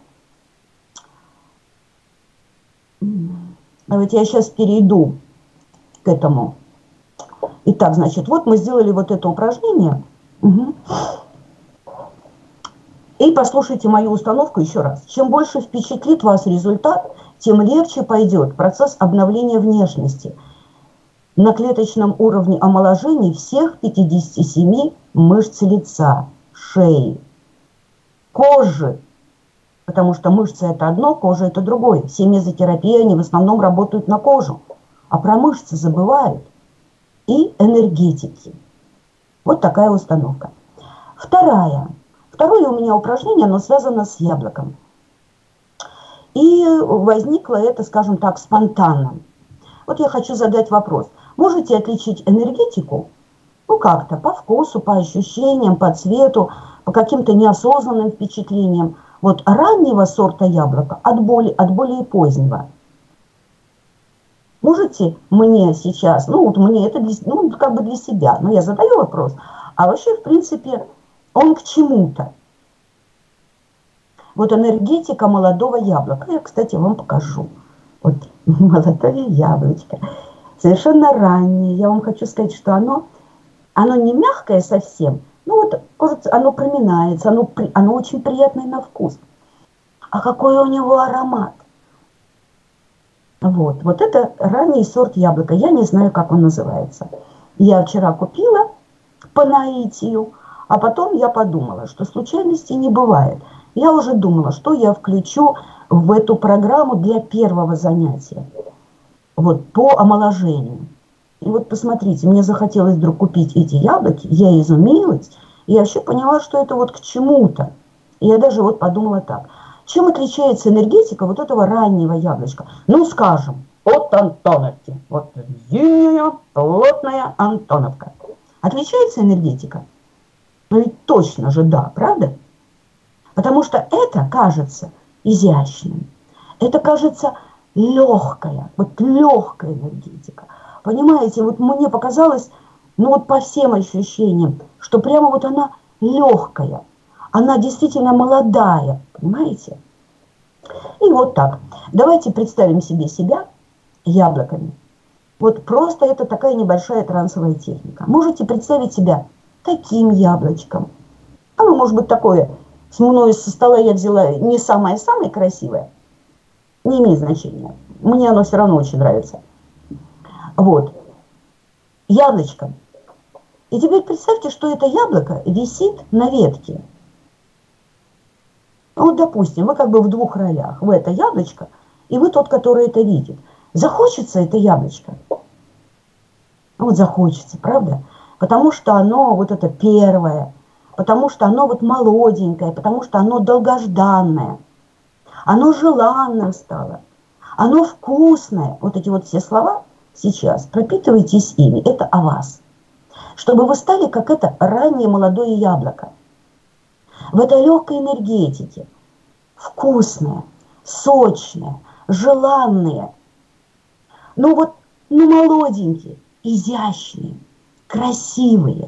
давайте я сейчас перейду к этому. Итак, значит, вот мы сделали вот это упражнение. Угу. И послушайте мою установку еще раз. Чем больше впечатлит вас результат, тем легче пойдет процесс обновления внешности на клеточном уровне омоложения всех пятидесяти семи мышц лица, шеи, кожи, потому что мышцы это одно, кожа это другое. Все мезотерапии, они в основном работают на кожу, а про мышцы забывают. И энергетики. Вот такая установка. Вторая. Второе у меня упражнение, оно связано с яблоком. И возникло это, скажем так, спонтанно. Вот я хочу задать вопрос. Можете отличить энергетику? Ну как-то, по вкусу, по ощущениям, по цвету, по каким-то неосознанным впечатлениям. Вот раннего сорта яблока от, более, от более позднего. Можете мне сейчас, ну вот мне это для, ну, как бы для себя, но я задаю вопрос, а вообще, в принципе, он к чему-то. Вот энергетика молодого яблока. Я, кстати, вам покажу. Вот молодое яблочко. Совершенно раннее. Я вам хочу сказать, что оно, оно не мягкое совсем. Ну вот, кажется, оно проминается, оно, оно очень приятное на вкус. А какой у него аромат. Вот, вот это ранний сорт яблока. Я не знаю, как он называется. Я вчера купила по наитию, а потом я подумала, что случайностей не бывает. Я уже думала, что я включу в эту программу для первого занятия. Вот, по омоложению. И вот посмотрите, мне захотелось вдруг купить эти яблоки, я изумилась, и я вообще поняла, что это вот к чему-то. И я даже вот подумала так. Чем отличается энергетика вот этого раннего яблочка? Ну, скажем, от Антоновки. Вот зимняя, плотная Антоновка. Отличается энергетика? Ну ведь точно же да, правда? Потому что это кажется изящным. Это кажется легкая, вот легкая энергетика. Понимаете, вот мне показалось, ну вот по всем ощущениям, что прямо вот она легкая. Она действительно молодая, понимаете? И вот так. Давайте представим себе себя яблоками. Вот просто это такая небольшая трансовая техника. Можете представить себя таким яблочком. Оно может быть такое. С мной со стола я взяла не самое-самое красивое. Не имеет значения. Мне оно все равно очень нравится. Вот. Яблочком. И теперь представьте, что это яблоко висит на ветке. Вот, допустим, вы как бы в двух ролях. Вы это яблочко, и вы тот, который это видит. Захочется это яблочко? Вот захочется, правда? Потому что оно вот это первое, потому что оно вот молоденькое, потому что оно долгожданное, оно желанным стало, оно вкусное. Вот эти вот все слова сейчас, пропитывайтесь ими, это о вас. Чтобы вы стали как это раннее молодое яблоко. В этой легкой энергетике, вкусное, сочное, желанное, ну вот, ну молоденькие, изящные, красивые.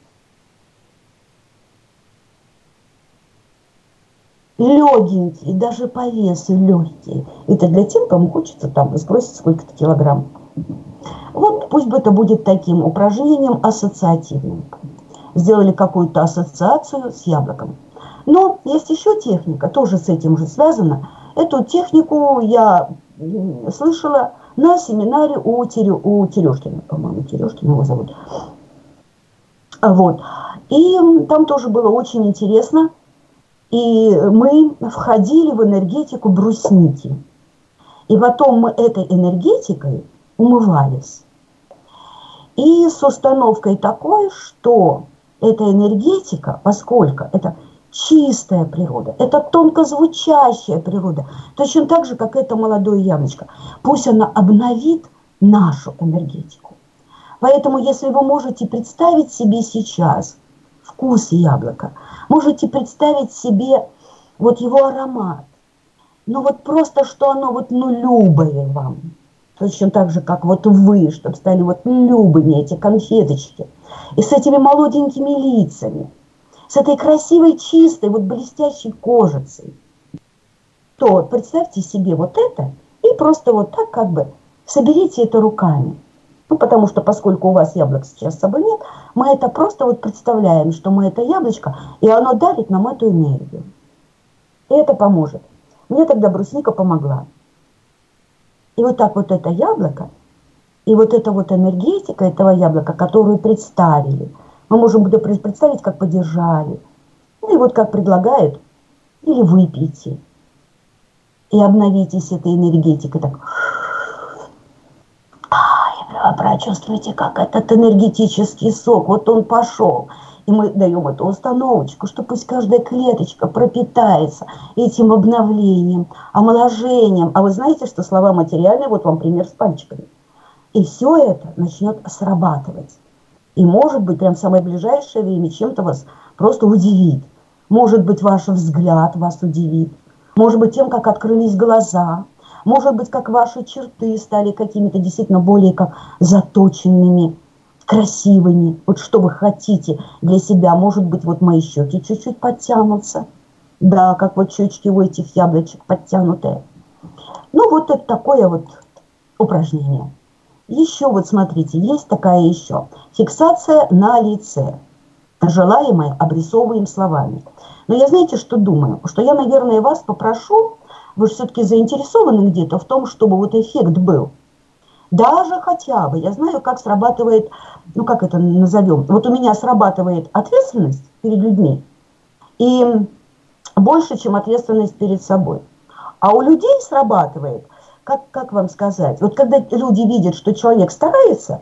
Легенькие, даже по весу легкие. Это для тех, кому хочется там сбросить сколько-то килограмм. Вот пусть бы это будет таким упражнением ассоциативным. Сделали какую-то ассоциацию с яблоком. Но есть еще техника, тоже с этим же связана. Эту технику я слышала на семинаре у, Терё, у Терешкина, по-моему, Терешкина его зовут. Вот. И там тоже было очень интересно. И мы входили в энергетику брусники. И потом мы этой энергетикой умывались. И с установкой такой, что эта энергетика, поскольку это чистая природа, это тонко звучащая природа, точно так же, как это молодое яблочко, пусть она обновит нашу энергетику. Поэтому, если вы можете представить себе сейчас вкус яблока, можете представить себе вот его аромат, ну вот просто, что оно вот ну любое вам, точно так же, как вот вы, чтобы стали вот любыми эти конфеточки, и с этими молоденькими лицами, с этой красивой, чистой, вот блестящей кожицей, то представьте себе вот это и просто вот так как бы соберите это руками. Ну, потому что, поскольку у вас яблок сейчас с собой нет, мы это просто вот представляем, что мы это яблочко, и оно дарит нам эту энергию. И это поможет. Мне тогда брусника помогла. И вот так вот это яблоко, и вот эта вот энергетика этого яблока, которую представили, мы можем представить, как подержали, ну и вот как предлагают, или выпейте, и обновитесь этой энергетикой, так, ай, прочувствуйте, как этот энергетический сок, вот он пошел. И мы даем эту установочку, что пусть каждая клеточка пропитается этим обновлением, омоложением. А вы знаете, что слова материальные, вот вам пример с пальчиками. И все это начнет срабатывать. И может быть, прям в самое ближайшее время чем-то вас просто удивит. Может быть, ваш взгляд вас удивит. Может быть, тем, как открылись глаза. Может быть, как ваши черты стали какими-то действительно более как заточенными, красивыми, вот что вы хотите для себя. Может быть, вот мои щеки чуть-чуть подтянутся. Да, как вот щечки у этих яблочек подтянутые. Ну, вот это такое вот упражнение. Еще вот смотрите, есть такая еще. Фиксация на лице. Желаемое обрисовываем словами. Но я знаете, что думаю? Что я, наверное, вас попрошу, вы же все-таки заинтересованы где-то в том, чтобы вот эффект был. Даже хотя бы, я знаю, как срабатывает, ну как это назовем, вот у меня срабатывает ответственность перед людьми, и больше, чем ответственность перед собой. А у людей срабатывает, как, как вам сказать, вот когда люди видят, что человек старается,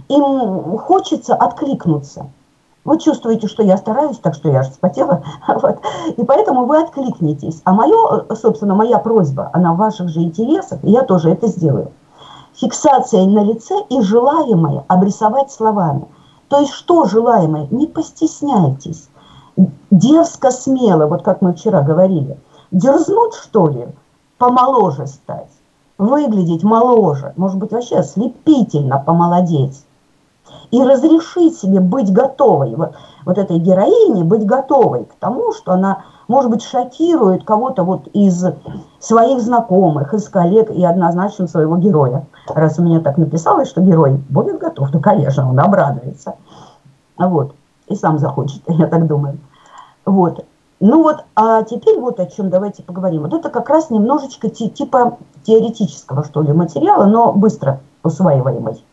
им хочется откликнуться. Вы чувствуете, что я стараюсь, так что я аж вспотела, вот. И поэтому вы откликнетесь. А мое, собственно, моя просьба, она в ваших же интересах, и я тоже это сделаю. Фиксация на лице и желаемое обрисовать словами. То есть что желаемое? Не постесняйтесь. Дерзко, смело, вот как мы вчера говорили. Дерзнуть, что ли, помоложе стать, выглядеть моложе, может быть, вообще ослепительно помолодеть. И разрешить себе быть готовой, вот, вот этой героине быть готовой к тому, что она, может быть, шокирует кого-то вот из своих знакомых, из коллег и однозначно своего героя. Раз у меня так написалось, что герой будет готов, то, конечно, он обрадуется. Вот. И сам захочет, я так думаю. Вот. Ну вот, а теперь вот о чем давайте поговорим. Вот это как раз немножечко типа теоретического, что ли, материала, но быстро усваиваемый.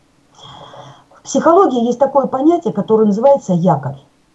В психологии есть такое понятие, которое называется якорь.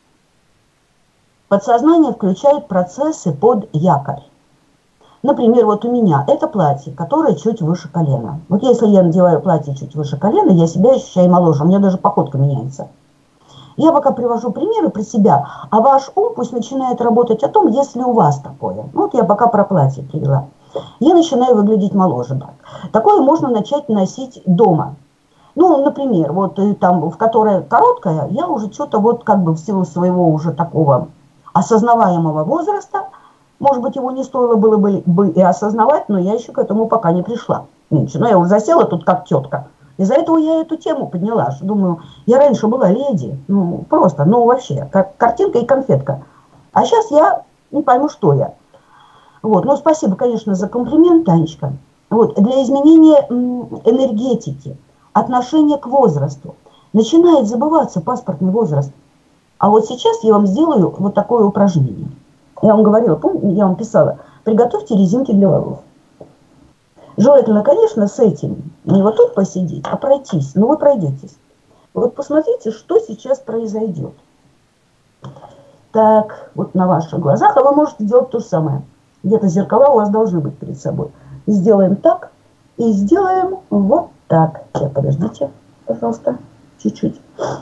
Подсознание включает процессы под якорь. Например, вот у меня это платье, которое чуть выше колена. Вот если я надеваю платье чуть выше колена, я себя ощущаю моложе, у меня даже походка меняется. Я пока привожу примеры про себя, а ваш ум пусть начинает работать о том, если у вас такое. Вот я пока про платье привела. Я начинаю выглядеть моложе. Так. Такое можно начать носить дома. Ну, например, вот там, в которой короткая, я уже что-то вот как бы в силу своего уже такого осознаваемого возраста, может быть, его не стоило было бы, бы и осознавать, но я еще к этому пока не пришла. Меньше. Но я уже засела тут как тетка. Из-за этого я эту тему подняла, что думаю, я раньше была леди, ну, просто, ну, вообще, как картинка и конфетка. А сейчас я не пойму, что я. Вот, ну, спасибо, конечно, за комплимент, Танечка. Вот, для изменения энергетики, отношение к возрасту. Начинает забываться паспортный возраст. А вот сейчас я вам сделаю вот такое упражнение. Я вам говорила, помните, я вам писала, приготовьте резинки для волос. Желательно, конечно, с этим не вот тут посидеть, а пройтись. Но вы пройдетесь. Вот посмотрите, что сейчас произойдет. Так, вот на ваших глазах, а вы можете делать то же самое. Где-то зеркала у вас должны быть перед собой. Сделаем так и сделаем вот так. Сейчас, подождите, пожалуйста, чуть-чуть.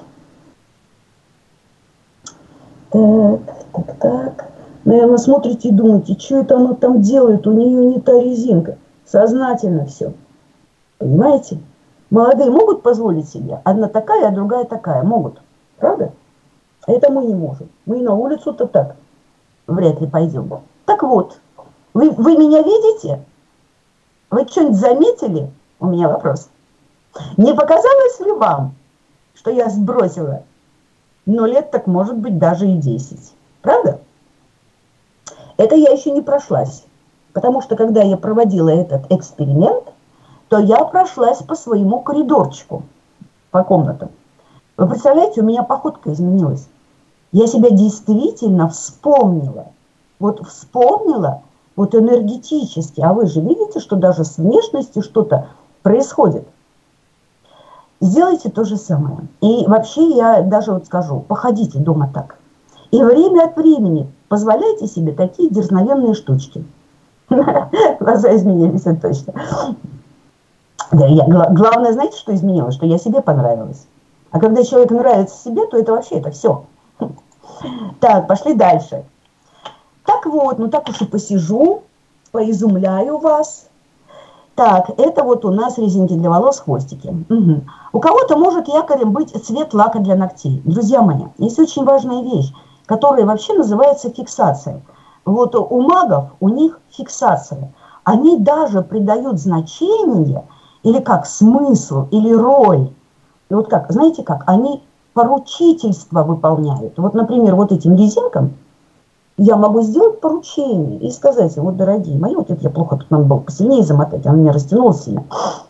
Так, так, так. Наверное, смотрите и думаете, что это она там делает, у нее не та резинка. Сознательно все. Понимаете? Молодые могут позволить себе. Одна такая, а другая такая. Могут. Правда? А это мы не можем. Мы и на улицу-то так вряд ли пойдем. Так вот, вы, вы меня видите? Вы что-нибудь заметили? У меня вопрос. Не показалось ли вам, что я сбросила? Ну, лет так может быть даже и десять. Правда? Это я еще не прошлась. Потому что, когда я проводила этот эксперимент, то я прошлась по своему коридорчику, по комнатам. Вы представляете, у меня походка изменилась. Я себя действительно вспомнила. Вот вспомнила, вот энергетически. А вы же видите, что даже с внешностью что-то происходит. Сделайте то же самое. И вообще я даже вот скажу, походите дома так. И время от времени позволяйте себе такие дерзновенные штучки. Глаза изменились, это точно. Да, я, главное, знаете, что изменилось? Что я себе понравилась. А когда человек нравится себе, то это вообще, это все. Так, пошли дальше. Так вот, ну так уж и посижу, поизумляю вас. Так, это вот у нас резинки для волос, хвостики. Угу. У кого-то может якорем быть цвет лака для ногтей. Друзья мои, есть очень важная вещь, которая вообще называется фиксация. Вот у магов, у них фиксация. Они даже придают значение, или как смысл, или роль. И вот как, знаете как, они поручительство выполняют. Вот, например, вот этим резинкам я могу сделать поручение и сказать им, вот, дорогие мои, вот это я плохо, тут надо было посильнее замотать, оно меня растянулось сильно.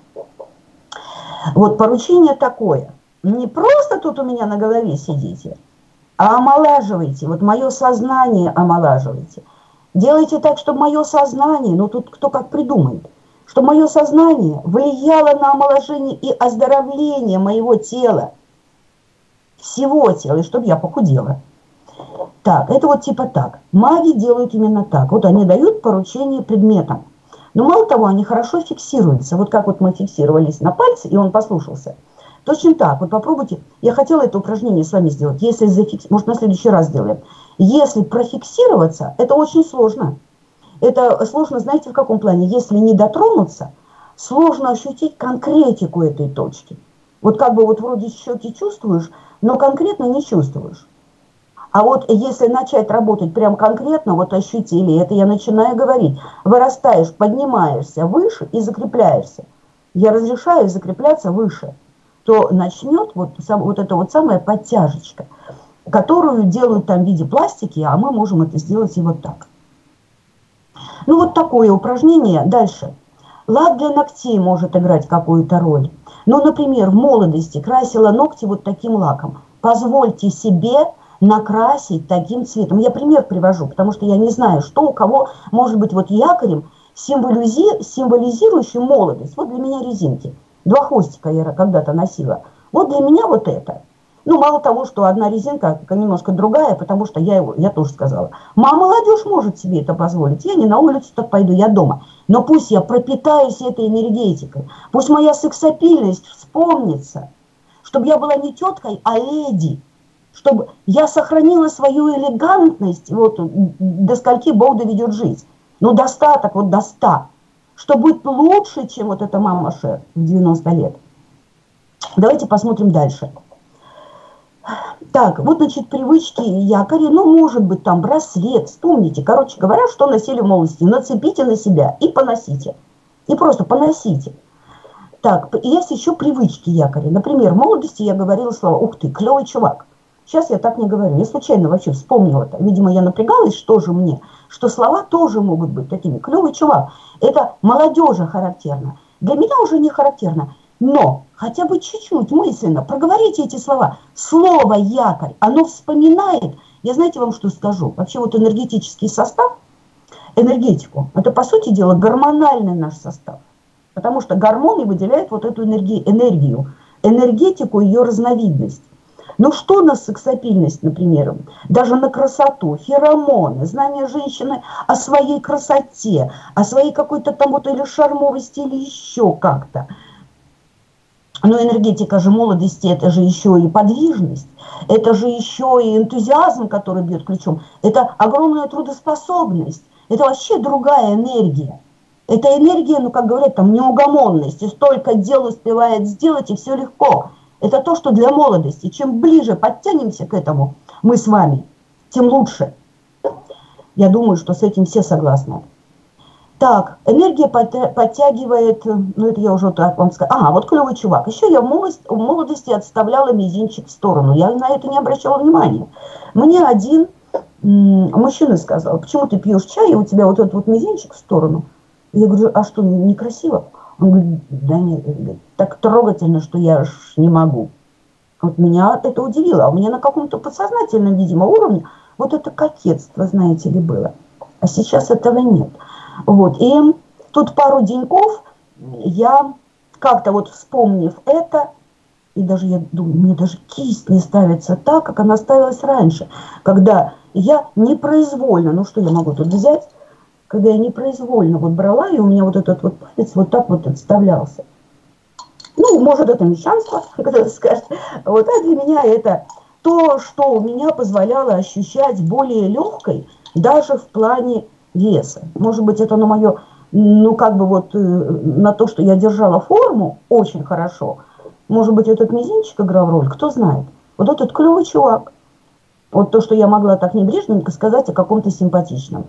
Вот поручение такое. Не просто тут у меня на голове сидите, а омолаживайте, вот мое сознание омолаживайте. Делайте так, чтобы мое сознание, ну тут кто как придумает, чтобы мое сознание влияло на омоложение и оздоровление моего тела, всего тела, и чтобы я похудела. Так, это вот типа так. Маги делают именно так. Вот они дают поручение предметам. Но мало того, они хорошо фиксируются. Вот как вот мы фиксировались на пальце, и он послушался. Точно так. Вот попробуйте. Я хотела это упражнение с вами сделать. Если зафикс... Может, на следующий раз сделаем. Если профиксироваться, это очень сложно. Это сложно, знаете, в каком плане? Если не дотронуться, сложно ощутить конкретику этой точки. Вот как бы вот вроде щеки чувствуешь, но конкретно не чувствуешь. А вот если начать работать прям конкретно, вот ощутили, это я начинаю говорить, вырастаешь, поднимаешься выше и закрепляешься. Я разрешаю закрепляться выше, то начнет вот, вот эта вот самая подтяжечка, которую делают там в виде пластики, а мы можем это сделать и вот так. Ну вот такое упражнение. Дальше. Лак для ногтей может играть какую-то роль. Ну, например, в молодости красила ногти вот таким лаком. Позвольте себе накрасить таким цветом. Я пример привожу, потому что я не знаю, что у кого может быть вот якорем, символизи, символизирующим молодость. Вот для меня резинки. Два хвостика я когда-то носила. Вот для меня вот это. Ну, мало того, что одна резинка немножко другая, потому что я его, я тоже сказала. Мама, молодежь может себе это позволить. Я не на улицу так пойду, я дома. Но пусть я пропитаюсь этой энергетикой. Пусть моя сексапильность вспомнится. Чтобы я была не теткой, а леди. Чтобы я сохранила свою элегантность, вот до скольки Бог доведет жизнь. Ну, достаток, вот до ста. Чтобы быть лучше, чем вот эта мама Шер в девяносто лет. Давайте посмотрим дальше. Так, вот, значит, привычки якори, ну, может быть, там браслет, вспомните. Короче говоря, что носили в молодости. Нацепите на себя и поносите. И просто поносите. Так, есть еще привычки якори. Например, в молодости я говорила слова «Ух ты, клевый чувак». Сейчас я так не говорю. Я случайно вообще вспомнила это. Видимо, я напрягалась, что же мне, что слова тоже могут быть такими. Клевый чувак. Это молодежи характерно. Для меня уже не характерно. Но хотя бы чуть-чуть мысленно проговорите эти слова. Слово якорь, оно вспоминает. Я знаете вам что скажу? Вообще вот энергетический состав, энергетику, это по сути дела гормональный наш состав. Потому что гормоны выделяют вот эту энергию, энергию, энергетику, ее разновидность. Ну что на сексапильность, например, даже на красоту, феромоны, знание женщины о своей красоте, о своей какой-то там вот или шармовости, или еще как-то. Но энергетика же молодости, это же еще и подвижность, это же еще и энтузиазм, который бьет ключом, это огромная трудоспособность, это вообще другая энергия. Это энергия, ну как говорят, там неугомонность, и столько дел успевает сделать, и все легко. Это то, что для молодости. Чем ближе подтянемся к этому мы с вами, тем лучше. Я думаю, что с этим все согласны. Так, энергия подтягивает, ну это я уже так вам сказала. Ага, вот клевый чувак. Еще я в молодости, в молодости отставляла мизинчик в сторону. Я на это не обращала внимания. Мне один мужчина сказал: почему ты пьешь чай, и у тебя вот этот вот мизинчик в сторону? Я говорю: а что, некрасиво? Он говорит: да нет, так трогательно, что я аж не могу. Вот меня это удивило. А у меня на каком-то подсознательном, видимо, уровне вот это кокетство, знаете ли, было. А сейчас этого нет. Вот. И тут пару деньков я как-то вот, вспомнив это, и даже я думаю, мне даже кисть не ставится так, как она ставилась раньше, когда я непроизвольно, ну что я могу тут взять, когда я непроизвольно вот брала, и у меня вот этот вот палец вот так вот отставлялся. Ну, может, это мещанство, кто-то скажет. Вот, а для меня это то, что у меня позволяло ощущать более легкой, даже в плане веса. Может быть, это на мое, ну, как бы вот, на то, что я держала форму очень хорошо. Может быть, этот мизинчик играл роль, кто знает. Вот этот клевый чувак. Вот то, что я могла так небрежненько сказать о каком-то симпатичном.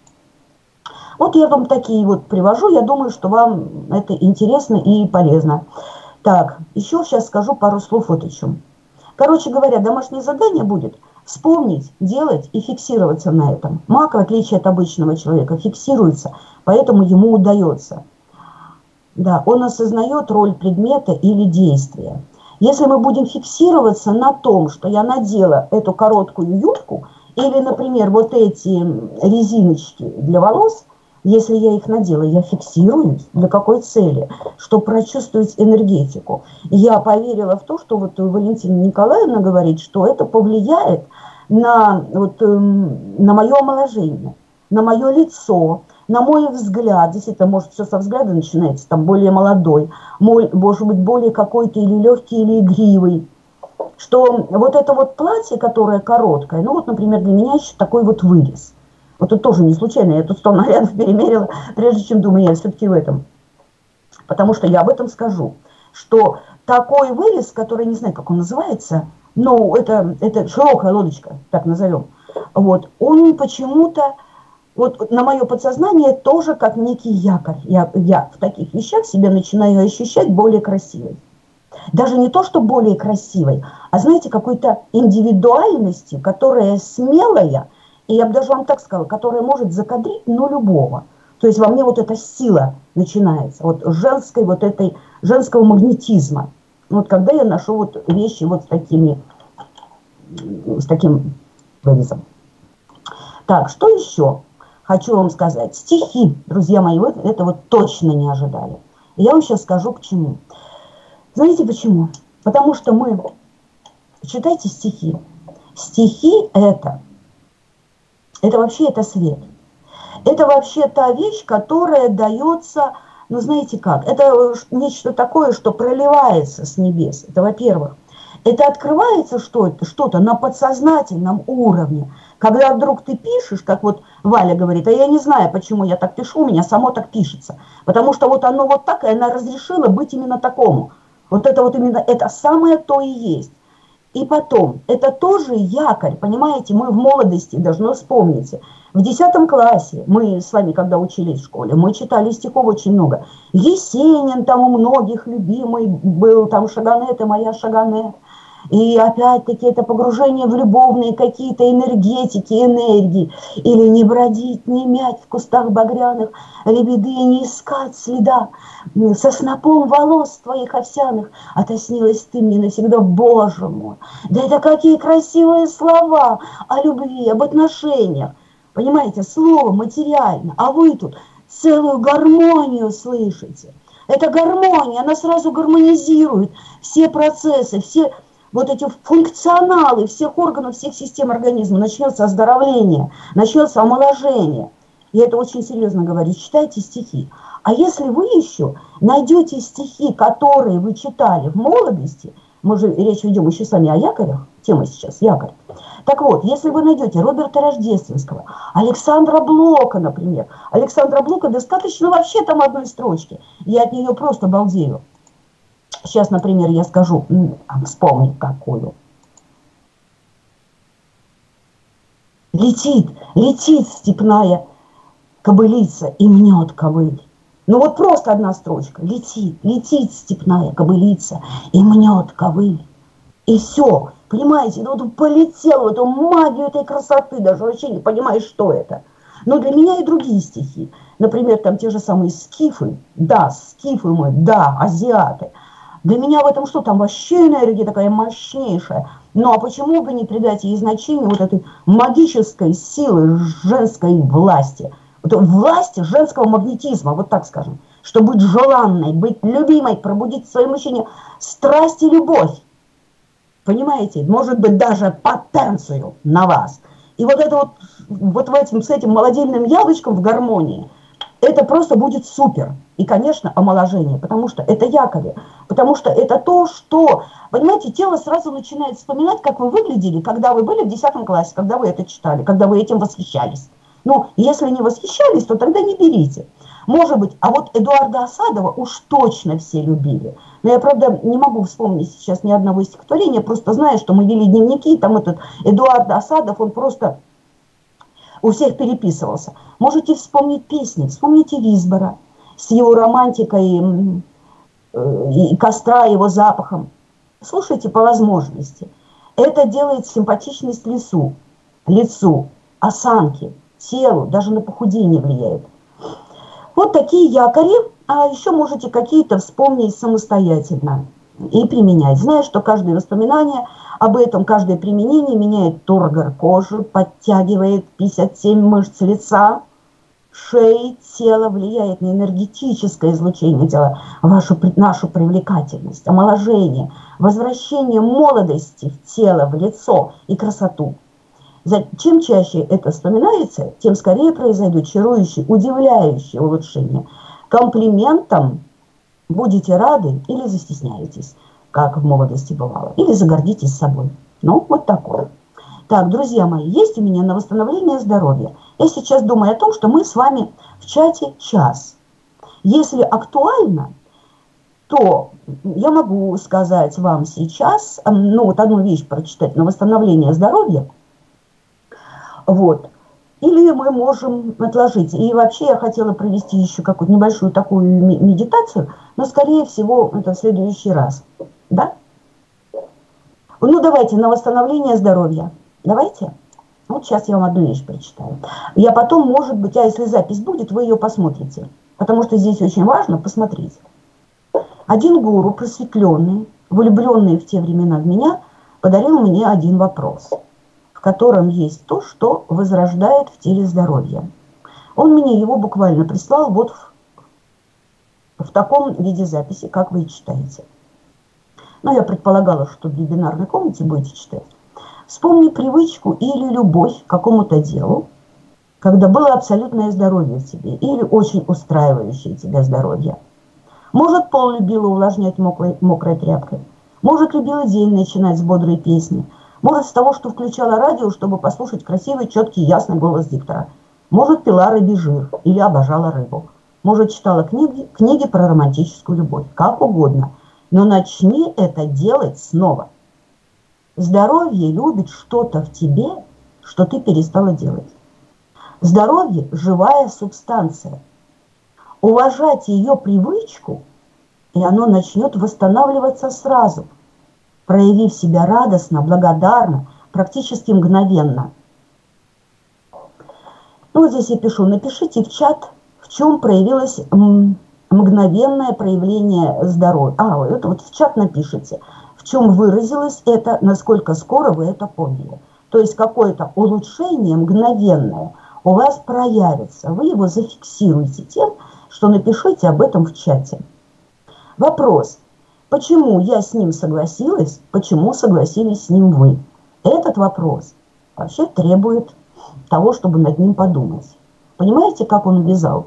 Вот я вам такие вот привожу, я думаю, что вам это интересно и полезно. Так, еще сейчас скажу пару слов вот о чем. Короче говоря, домашнее задание будет вспомнить, делать и фиксироваться на этом. Маг, в отличие от обычного человека, фиксируется, поэтому ему удается. Да, он осознает роль предмета или действия. Если мы будем фиксироваться на том, что я надела эту короткую юбку, или, например, вот эти резиночки для волос, если я их надела, я фиксируюсь. Для какой цели? Чтобы прочувствовать энергетику. Я поверила в то, что вот Валентина Николаевна говорит, что это повлияет на, вот, на мое омоложение, на мое лицо, на мой взгляд. Действительно, может, все со взгляда начинается, там более молодой, может быть, более какой-то или легкий, или игривый. Что вот это вот платье, которое короткое, ну вот, например, для меня еще такой вот вырез. Вот это тоже не случайно, я тут сто нарядов перемерила, прежде чем думаю, я все-таки в этом. Потому что я об этом скажу, что такой вырез, который, не знаю, как он называется, но это, это широкая лодочка, так назовем, вот, он почему-то, вот на мое подсознание тоже как некий якорь. Я, я в таких вещах себя начинаю ощущать более красивой. Даже не то, что более красивой, а, знаете, какой-то индивидуальности, которая смелая, и я бы даже вам так сказала, которая может закадрить, ну, любого. То есть во мне вот эта сила начинается, вот женской, вот этой, женского магнетизма. Вот когда я ношу вот вещи вот с такими, с таким вырезом. Так, что еще хочу вам сказать? Стихи, друзья мои, вот это вот точно не ожидали. Я вам сейчас скажу, почему. Знаете почему? Потому что мы, читайте стихи. Стихи это... Это вообще это свет. Это вообще та вещь, которая дается, ну знаете как, это нечто такое, что проливается с небес. Это во-первых. Это открывается что-то, что-то на подсознательном уровне. Когда вдруг ты пишешь, как вот Валя говорит, а я не знаю, почему я так пишу, у меня само так пишется. Потому что вот оно вот так, и она разрешила быть именно такому. Вот это вот именно, это самое то и есть. И потом, это тоже якорь, понимаете, мы в молодости, должны вспомнить, в десятом классе, мы с вами, когда учились в школе, мы читали стихов очень много. Есенин там у многих любимый был, там Шагане, это моя Шагане. И опять-таки это погружение в любовные какие-то энергетики, энергии. Или не бродить, не мять в кустах багряных лебеды, не искать следа. Со снопом волос твоих овсяных отоснилась ты мне навсегда, Боже мой. Да это какие красивые слова о любви, об отношениях. Понимаете, слово материально, а вы тут целую гармонию слышите. Эта гармония, она сразу гармонизирует все процессы, все... Вот эти функционалы всех органов, всех систем организма, начнется оздоровление, начнется омоложение. Я это очень серьезно говорю, читайте стихи. А если вы еще найдете стихи, которые вы читали в молодости, мы же речь ведем еще с вами о якорях, тема сейчас якорь. Так вот, если вы найдете Роберта Рождественского, Александра Блока, например. Александра Блока достаточно вообще там одной строчки. Я от нее просто балдею. Сейчас, например, я скажу, вспомни какую. Летит, летит степная кобылица и мнет ковыль. Ну вот просто одна строчка. Летит, летит степная кобылица и мнет ковыль. И все. Понимаете, ну, вот полетел в эту магию этой красоты, даже вообще не понимаешь, что это. Но для меня и другие стихи. Например, там те же самые скифы. Да, скифы мы, да, азиаты. Для меня в этом что? Там вообще энергия такая мощнейшая. Ну а почему бы не придать ей значение вот этой магической силы женской власти? Вот власти женского магнетизма, вот так скажем. Что быть желанной, быть любимой, пробудить в своем мужчине страсть и любовь. Понимаете? Может быть, даже потенцию на вас. И вот это вот, вот в этим, с этим молодильным яблочком в гармонии, это просто будет супер. И, конечно, омоложение, потому что это якори, потому что это то, что, понимаете, тело сразу начинает вспоминать, как вы выглядели, когда вы были в десятом классе, когда вы это читали, когда вы этим восхищались. Ну, если не восхищались, то тогда не берите. Может быть, а вот Эдуарда Асадова уж точно все любили. Но я, правда, не могу вспомнить сейчас ни одного стихотворения, просто знаю, что мы вели дневники, и там этот Эдуард Асадов, он просто у всех переписывался. Можете вспомнить песни, вспомните Висбора с его романтикой и костра, его запахом. Слушайте по возможности. Это делает симпатичность лицу, лицу, осанке, телу, даже на похудение влияет. Вот такие якори, а еще можете какие-то вспомнить самостоятельно и применять. Зная, что каждое воспоминание об этом, каждое применение меняет тургор кожи, подтягивает пятьдесят семь мышц лица, шеи, тела, влияет на энергетическое излучение тела, вашу, нашу привлекательность, омоложение, возвращение молодости в тело, в лицо и красоту. Чем чаще это вспоминается, тем скорее произойдут чарующие, удивляющие улучшения. Комплиментам будете рады или застесняетесь, как в молодости бывало, или загордитесь собой. Ну, вот такое. Так, друзья мои, есть у меня на восстановление здоровья. Я сейчас думаю о том, что мы с вами в чате час. Если актуально, то я могу сказать вам сейчас, ну, вот одну вещь прочитать на восстановление здоровья. Вот. Или мы можем отложить. И вообще я хотела провести еще какую-то небольшую такую медитацию, но, скорее всего, это в следующий раз. Да? Ну, давайте на восстановление здоровья. Давайте. Вот сейчас я вам одну вещь прочитаю. Я потом, может быть, а если запись будет, вы ее посмотрите. Потому что здесь очень важно посмотреть. Один гуру, просветленный, влюбленный в те времена в меня, подарил мне один вопрос, в котором есть то, что возрождает в теле здоровье. Он мне его буквально прислал вот в, в таком виде записи, как вы и читаете. Но я предполагала, что в вебинарной комнате будете читать. Вспомни привычку или любовь к какому-то делу, когда было абсолютное здоровье в тебе, или очень устраивающее тебя здоровье. Может, пол любила увлажнять мокрой, мокрой тряпкой, может, любила день начинать с бодрой песни, может, с того, что включала радио, чтобы послушать красивый, четкий, ясный голос диктора. Может, пила рыбий жир или обожала рыбу. Может, читала книги, книги про романтическую любовь. Как угодно. Но начни это делать снова. Здоровье любит что-то в тебе, что ты перестала делать. Здоровье – живая субстанция. Уважать ее привычку, и оно начнет восстанавливаться сразу, проявив себя радостно, благодарно, практически мгновенно. Ну, вот здесь я пишу, напишите в чат, в чем проявилось мгновенное проявление здоровья. А, это вот в чат напишите, в чем выразилось это, насколько скоро вы это поняли. То есть какое-то улучшение мгновенное у вас проявится. Вы его зафиксируете тем, что напишите об этом в чате. Вопрос. Почему я с ним согласилась, почему согласились с ним вы? Этот вопрос вообще требует того, чтобы над ним подумать. Понимаете, как он увязал?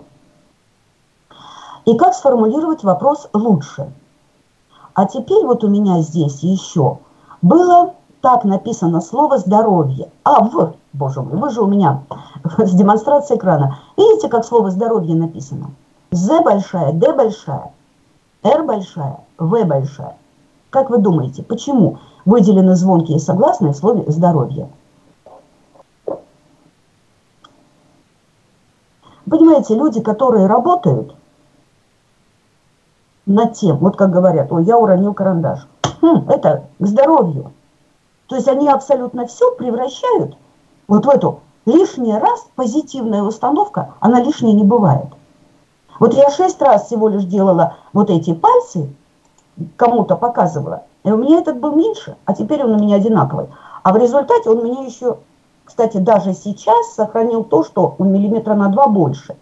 И как сформулировать вопрос лучше? А теперь вот у меня здесь еще было так написано слово «здоровье». А, в, боже мой, вы же у меня с демонстрацией экрана. Видите, как слово «здоровье» написано? З большая, Д большая, Р большая, В большая. Как вы думаете, почему выделены звонкие согласные в слове «здоровье»? Понимаете, люди, которые работают над тем, вот как говорят, ой, я уронил карандаш, хм, это к здоровью. То есть они абсолютно все превращают вот в эту лишний раз позитивная установка, она лишней не бывает. Вот я шесть раз всего лишь делала вот эти пальцы, кому-то показывала, и у меня этот был меньше, а теперь он у меня одинаковый. А в результате он мне еще, кстати, даже сейчас сохранил то, что он миллиметра на два больше.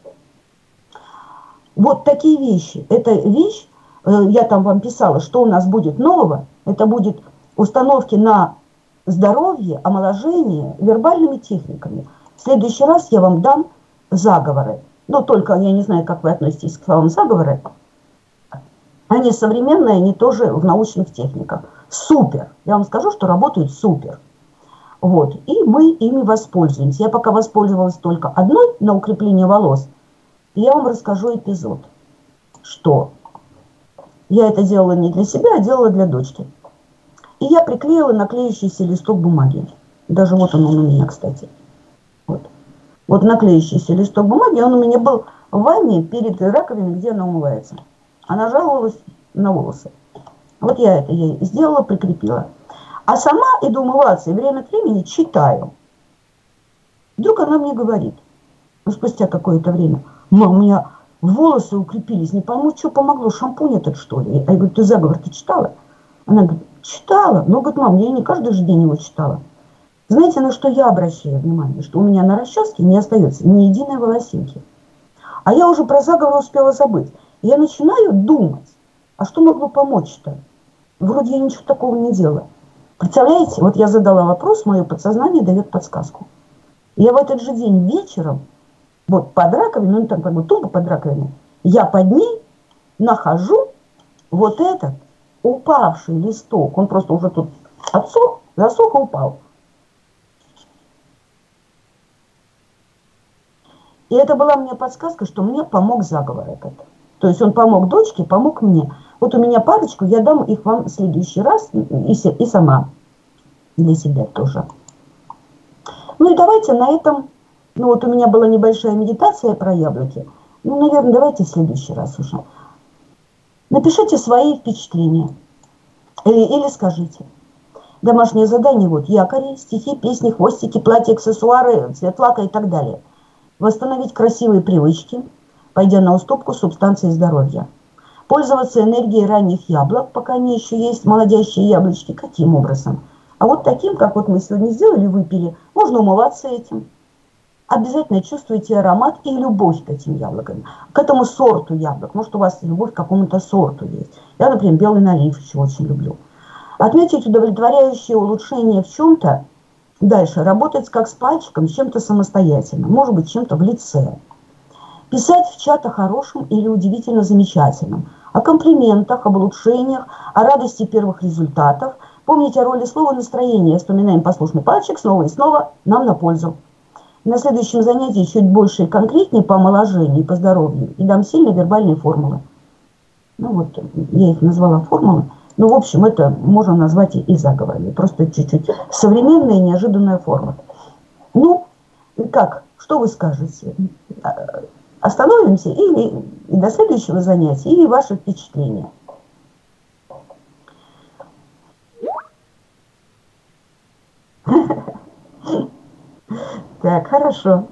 Вот такие вещи. Эта вещь, я там вам писала, что у нас будет нового, это будет установки на здоровье, омоложение вербальными техниками. В следующий раз я вам дам заговоры. Но только я не знаю, как вы относитесь к словам заговоры. Они современные, они тоже в научных техниках. Супер! Я вам скажу, что работают супер. Вот. И мы ими воспользуемся. Я пока воспользовалась только одной на укрепление волос. И я вам расскажу эпизод. Что? Я это делала не для себя, а делала для дочки. И я приклеила наклеющийся листок бумаги. Даже вот он, он у меня, кстати. Вот. Вот наклеющийся листок бумаги, он у меня был в ванне перед раковиной, где она умывается. Она жаловалась на волосы. Вот я это ей сделала, прикрепила. А сама иду умываться, и время от времени читаю. Вдруг она мне говорит, ну, спустя какое-то время: мам, у меня волосы укрепились, не пойму, что помогло, шампунь этот, что ли? Я говорю, ты заговор, ты читала? Она говорит, читала. Ну, говорит, мам, я не каждый же день его читала. Знаете, на что я обращаю внимание? Что у меня на расческе не остается ни единой волосинки. А я уже про заговор успела забыть. Я начинаю думать, а что могло помочь-то? Вроде я ничего такого не делала. Представляете, вот я задала вопрос, мое подсознание дает подсказку. Я в этот же день вечером, вот под раковиной, ну там как бы тумба под раковиной, я под ней нахожу вот этот упавший листок. Он просто уже тут отсох, засох и упал. И это была мне подсказка, что мне помог заговор этот. То есть он помог дочке, помог мне. Вот у меня парочку, я дам их вам в следующий раз и, и сама для себя тоже. Ну и давайте на этом, ну вот у меня была небольшая медитация про яблоки. Ну, наверное, давайте в следующий раз уже. Напишите свои впечатления. Или, или скажите. Домашнее задание, вот, якори, стихи, песни, хвостики, платья, аксессуары, цвет лака и так далее. Восстановить красивые привычки, пойдя на уступку субстанции здоровья. Пользоваться энергией ранних яблок, пока они еще есть, молодящие яблочки. Каким образом? А вот таким, как вот мы сегодня сделали, выпили, можно умываться этим. Обязательно чувствуйте аромат и любовь к этим яблокам, к этому сорту яблок. Может, у вас любовь к какому-то сорту есть. Я, например, белый налив еще очень люблю. Отметить удовлетворяющее улучшение в чем-то. Дальше. Работать как с пальчиком, с чем-то самостоятельно. Может быть, чем-то в лице. Писать в чат о хорошем или удивительно замечательном. О комплиментах, об улучшениях, о радости первых результатов. Помните о роли слова настроения. Вспоминаем послушный пальчик снова и снова нам на пользу. На следующем занятии чуть больше и конкретнее по омоложению, по здоровью. И дам сильные вербальные формулы. Ну вот, я их назвала формулы. Ну, в общем, это можно назвать и заговорами. Просто чуть-чуть современная и неожиданная форма. Ну, как? Что вы скажете? Остановимся или и до следующего занятия, или ваши впечатления? Так, хорошо.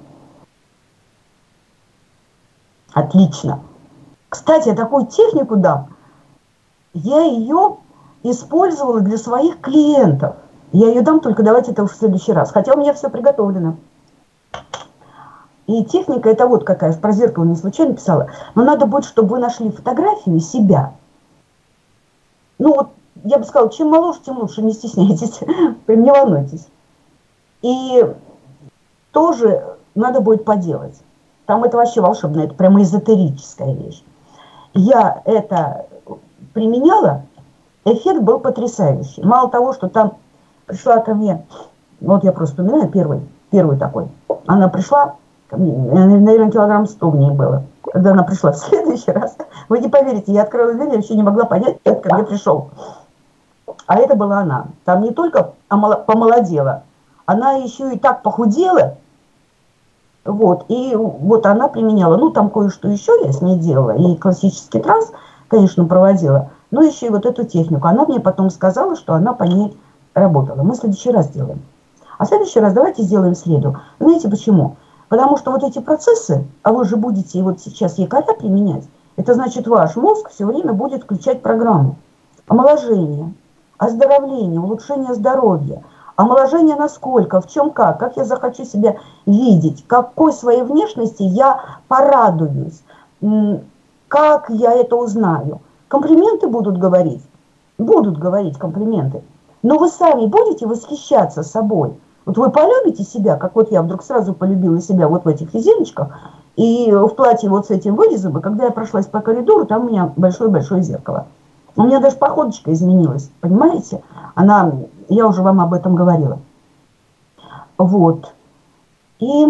Отлично. Кстати, я такую технику дам. Я ее использовала для своих клиентов. Я ее дам, только давайте это в следующий раз. Хотя у меня все приготовлено. И техника это вот какая. Про зеркало не случайно писала. Но надо будет, чтобы вы нашли фотографию себя. Ну вот, я бы сказала, чем моложе, тем лучше. Не стесняйтесь. Не волнуйтесь. И тоже надо будет поделать. Там это вообще волшебно. Это прямо эзотерическая вещь. Я это применяла, эффект был потрясающий. Мало того, что там пришла ко мне, вот я просто вспоминаю, первый, первый такой, она пришла, ко мне, наверное, килограмм сто в ней было. Когда она пришла в следующий раз, вы не поверите, я открыла дверь, я еще не могла понять, кто ко мне пришел. А это была она. Там не только помолодела, она еще и так похудела. Вот, и вот она применяла, ну, там кое-что еще я с ней делала, и классический транс, конечно, проводила, но еще и вот эту технику. Она мне потом сказала, что она по ней работала. Мы в следующий раз сделаем. А в следующий раз давайте сделаем в среду. Знаете почему? Потому что вот эти процессы, а вы же будете вот сейчас якоря применять, это значит, ваш мозг все время будет включать программу. Омоложение, оздоровление, улучшение здоровья. Омоложение насколько, в чем как, как я захочу себя видеть, какой своей внешности я порадуюсь, как я это узнаю. Комплименты будут говорить, будут говорить комплименты, но вы сами будете восхищаться собой. Вот вы полюбите себя, как вот я вдруг сразу полюбила себя вот в этих резиночках, и в платье вот с этим вырезом, и когда я прошлась по коридору, там у меня большое-большое зеркало. У меня даже походочка изменилась, понимаете? Она, я уже вам об этом говорила. Вот. И,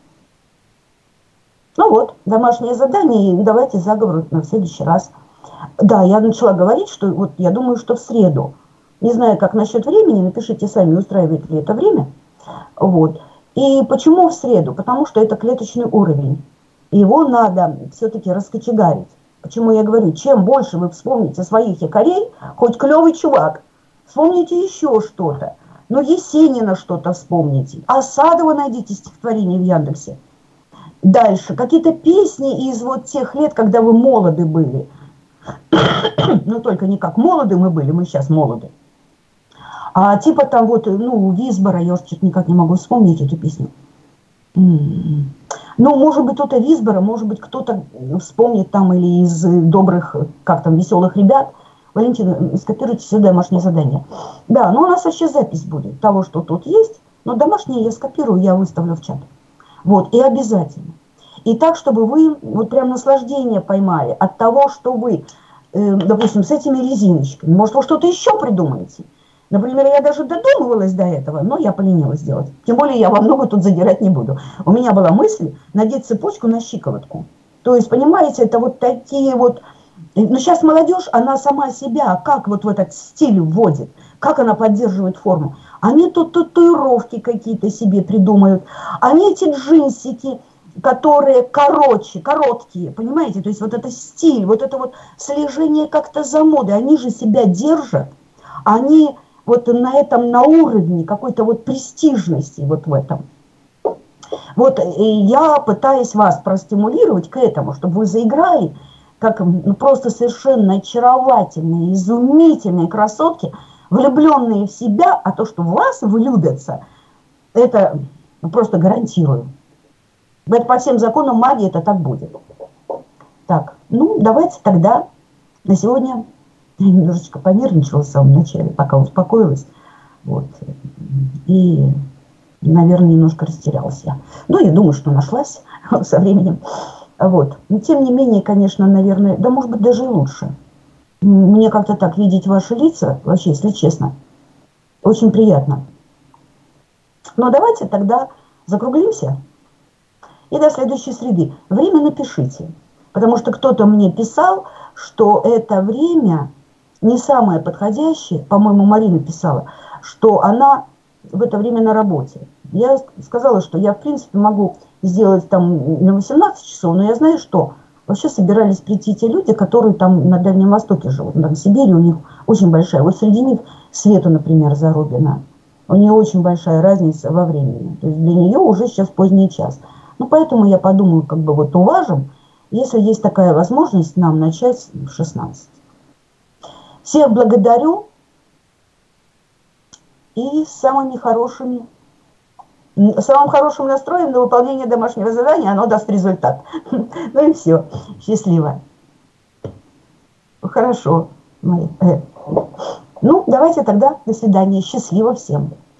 ну вот, домашнее задание, и давайте заговор на следующий раз. Да, я начала говорить, что вот я думаю, что в среду. Не знаю, как насчет времени, напишите сами, устраивает ли это время. Вот. И почему в среду? Потому что это клеточный уровень. Его надо все-таки раскочегарить. Почему я говорю, чем больше вы вспомните своих якорей, хоть клевый чувак, вспомните еще что-то. Но Есенина что-то вспомните. Асадова найдите стихотворение в Яндексе. Дальше. Какие-то песни из вот тех лет, когда вы молоды были. Но только не как молоды мы были, мы сейчас молоды. А типа там вот, ну, Висбора, я уже что-то никак не могу вспомнить эту песню. Ну, может быть, кто-то Висбора, может быть, кто-то вспомнит там или из добрых, как там, веселых ребят. Валентина, скопируйте все домашнее задание. Да, но у нас вообще запись будет того, что тут есть, но домашнее я скопирую, я выставлю в чат. Вот, и обязательно. И так, чтобы вы вот прям наслаждение поймали от того, что вы, э, допустим, с этими резиночками, может, вы что-то еще придумаете. Например, я даже додумывалась до этого, но я поленилась сделать. Тем более я во много тут задирать не буду. У меня была мысль надеть цепочку на щиколотку. То есть, понимаете, это вот такие вот... Но сейчас молодежь, она сама себя как вот в этот стиль вводит, как она поддерживает форму. Они тут татуировки какие-то себе придумают, они эти джинсики, которые короче, короткие, понимаете? То есть вот это стиль, вот это вот слежение как-то за модой, они же себя держат, они... вот на этом, на уровне какой-то вот престижности вот в этом. Вот и я пытаюсь вас простимулировать к этому, чтобы вы заиграли, как ну, просто совершенно очаровательные, изумительные красотки, влюбленные в себя, а то, что в вас влюбятся, это ну, просто гарантирую. Это по всем законам магии это так будет. Так, ну давайте тогда на сегодня... Я немножечко понервничала в самом начале, пока успокоилась. Вот. И, наверное, немножко растерялась я. Ну, я думаю, что нашлась со временем. Вот. Но, тем не менее, конечно, наверное, да, может быть, даже и лучше. Мне как-то так видеть ваши лица, вообще, если честно, очень приятно. Но давайте тогда закруглимся. И до следующей среды. Время напишите. Потому что кто-то мне писал, что это время... не самое подходящее, по-моему, Марина писала, что она в это время на работе. Я сказала, что я, в принципе, могу сделать там на восемнадцать часов, но я знаю, что вообще собирались прийти те люди, которые там на Дальнем Востоке живут, на Сибири, у них очень большая. Вот среди них Света, например, Зарубина. У нее очень большая разница во времени. То есть для нее уже сейчас поздний час. Ну, поэтому я подумаю, как бы вот уважим, если есть такая возможность, нам начать в шестнадцать. Всех благодарю и с самыми хорошими, самым хорошим настроем на выполнение домашнего задания оно даст результат. Ну и все. Счастливо. Хорошо. Ну, давайте тогда до свидания. Счастливо всем.